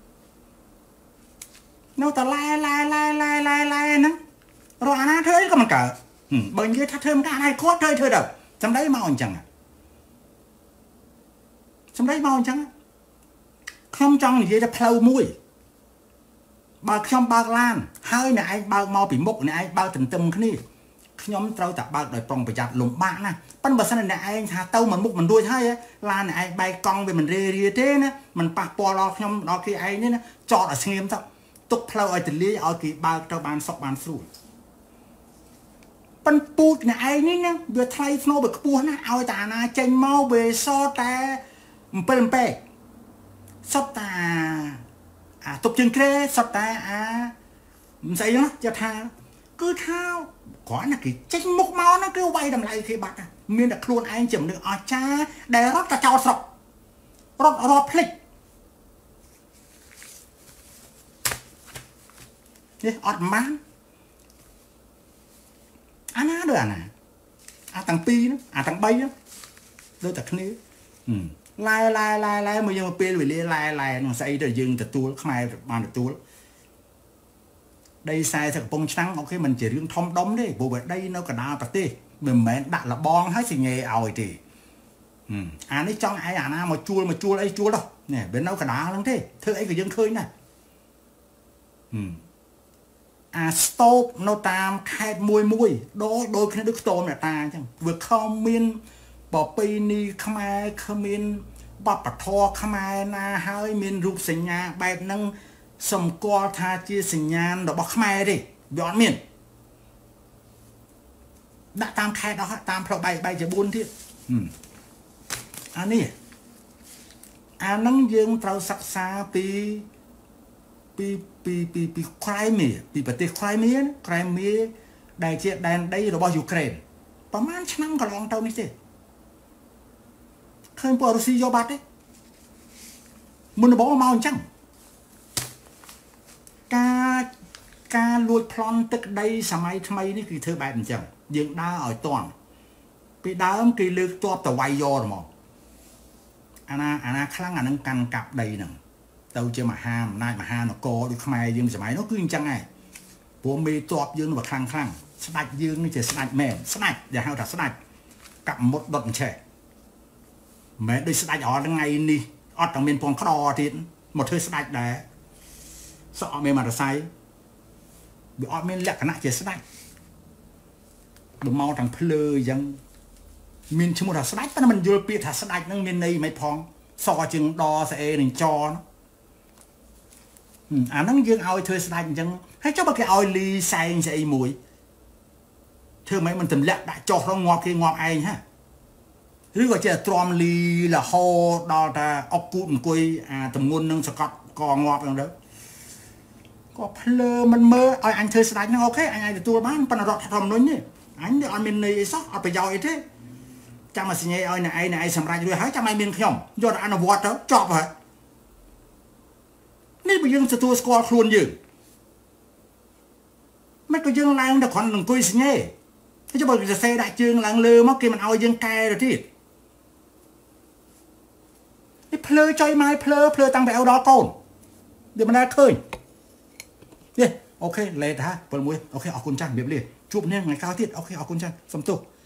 នៅតែឡែហ្នឹងរកអាណាធ្វើអីក៏មិនកើតបើនិយាយថាធ្វើមិនកើតហើយគាត់ធ្វើទៅសម្ដីមកអញ្ចឹងខ្ញុំចង់និយាយថាផ្លូវមួយបើខ្ញុំបើកឡានហើយអ្នកឯងបើកមកពីមុខអ្នកឯងបើកទន្ទឹមគ្នាខ្ញុំត្រូវតែបើកដោយប្រុងប្រយ័ត្នលំបាកណាប៉ុន្តែបើសិនអ្នកឯងថាទៅមួយមុខមិនរួចហើយឡានអ្នកឯងបែកកង់វាមិនរាទេណាមិនប៉ះពាល់ដល់ខ្ញុំដល់គេឯងនេះណាចតឲ្យស្ងៀមទៅទុកផ្លូវឲ្យទលាយឲ្យគេបើកទៅបានសុខបានស្រួលប៉ុន្តែពូជអ្នកឯងនេះណាវាថ្លៃធ្នូវាខ្ពស់ណាស់ឲ្យតែអាណាចេញមកវាសតែ7ពេកសុទ្ធតែអាទុកជើងក្រែសុទ្ធតែអាមិនស្អីណាចេះថាគឺថាគ្រាន់តែគេចេញមុខមកហ្នឹងគឺវាយតម្លៃគេបាត់មានតែខ្លួនឯងជាមនុស្សអស្ចារ្យដែលរត់តែចោលស្រុករត់រត់ភ្លេចនេះអត់បានអាណាដូចអាណាអា tăng pi nó tăng bay đó đôi ta khné lai mà nhưng mà pi về lai nó xây rồi dừng từ tua không ai bàn được tua đây sai thật bông trắng ok mình chỉ riêng thông đóng đấy bộ về đây nó cả đào bạc tê mình mẹ đặt là bon hết thì nghề ỏi thì ấy trong ai nào mà chua ấy chua đâu nè bên đâu cả đá lắm thế thưa ấy cái dân khơi này stop nó tam khai mùi đôi khi đức tôm là ta chẳng vừa không miên bỏ pi ni khmai khmin bắp bạc thò khmai na hơi miên rụp sinh nhà bài nâng sầm co tha chia sinh nhà đó bọc khmai đi dọn miền đã tam khai đó tam pro bayจะbuôn thiếtนี้นั่งยังเราศึกษาปีไครเมียปีประเทศไครเมียได้เจแดนได้ระบอบยูเครนประมาณชั้นก็ลองเท่านี้สิเคยปอรุซีโยบัตดิมันบอกว่าเมาจังการลวดพลอนตึกใดสมัยทำไมนี่คือเธอแบบจังยังได้อ่อยตอนไปดาวมันกี่เลือกตัวแต่วัยยอหรือมั้งอันนั้นครั้งอันนั้นกันกับใดหนึ่งเต่าเจมาห้ามนายมาห้ามโกดูขมายยังสมัยนู้นคือจังไงพวกมีตัวยังแบบครั้งสไลด์ยังนี่จะสไลด์แม่สไลด์อย่าให้เราสไลด์กับหมดดนเช่แม่ด้วยสไลด์อ๋อยังไงนี่อ๋อต่างเป็นพวงคลอทีหมดเธอสไลด์ได้สอบเมย์มาร์ไซด์เดี๋ยวอ๋อเมย์เล็กขนาดจะสไลด์ดูเมาทางเพลยังมินชมุดสไลด์แต่มันยูโรปีถ้าสไลด์นั่งมินในไม่พองซอจึงดอเสหนึ่งจอนั่งยังเอาเธอสไลด์ยังให้เจ้าบักแกเอาลีใส่ใส่มวยเธอไม่มันถึงแหลกได้จอเรางอคืองอไอ้ฮะหรือว่าจะตรอมลีละโฮดอแต่ออกกุ่นกุยตำงุนนึงสกัดกองงออย่างเด้อก็เพลมันเมื่อเอาอันเธอสไลด์นั่งโอเคอันไหนตัวบ้านปนรดทำน้อยนี่อันเดียวอันมินในซอกเอาไปยาวไอ้เท่จำมาสิเงยเอาไอ้สำราญด้วยหายจำไอ้มินขยมยอดอันวอดแล้วจอบเหรอนี่ไปยังสตูสกอร์ครูนยืนไม่ก็ยังแรงแต่ขอนหนึ่งกุยสิเงยถ้าจะบอกจะเซได้จึงแรงเลยมั้งกี่มันเอายังแกเลยที่นี่เพลใจไม้เพลตั้งไปเอาดอกโกนเดี๋ยวมันได้เคยเนี่ยโอเคเลยท่าเปิดมวยโอเคเอาคุณจันเบียบเลยจุบเนี่ยไงก้าวทิศโอเคเอาคุณจันสมตุ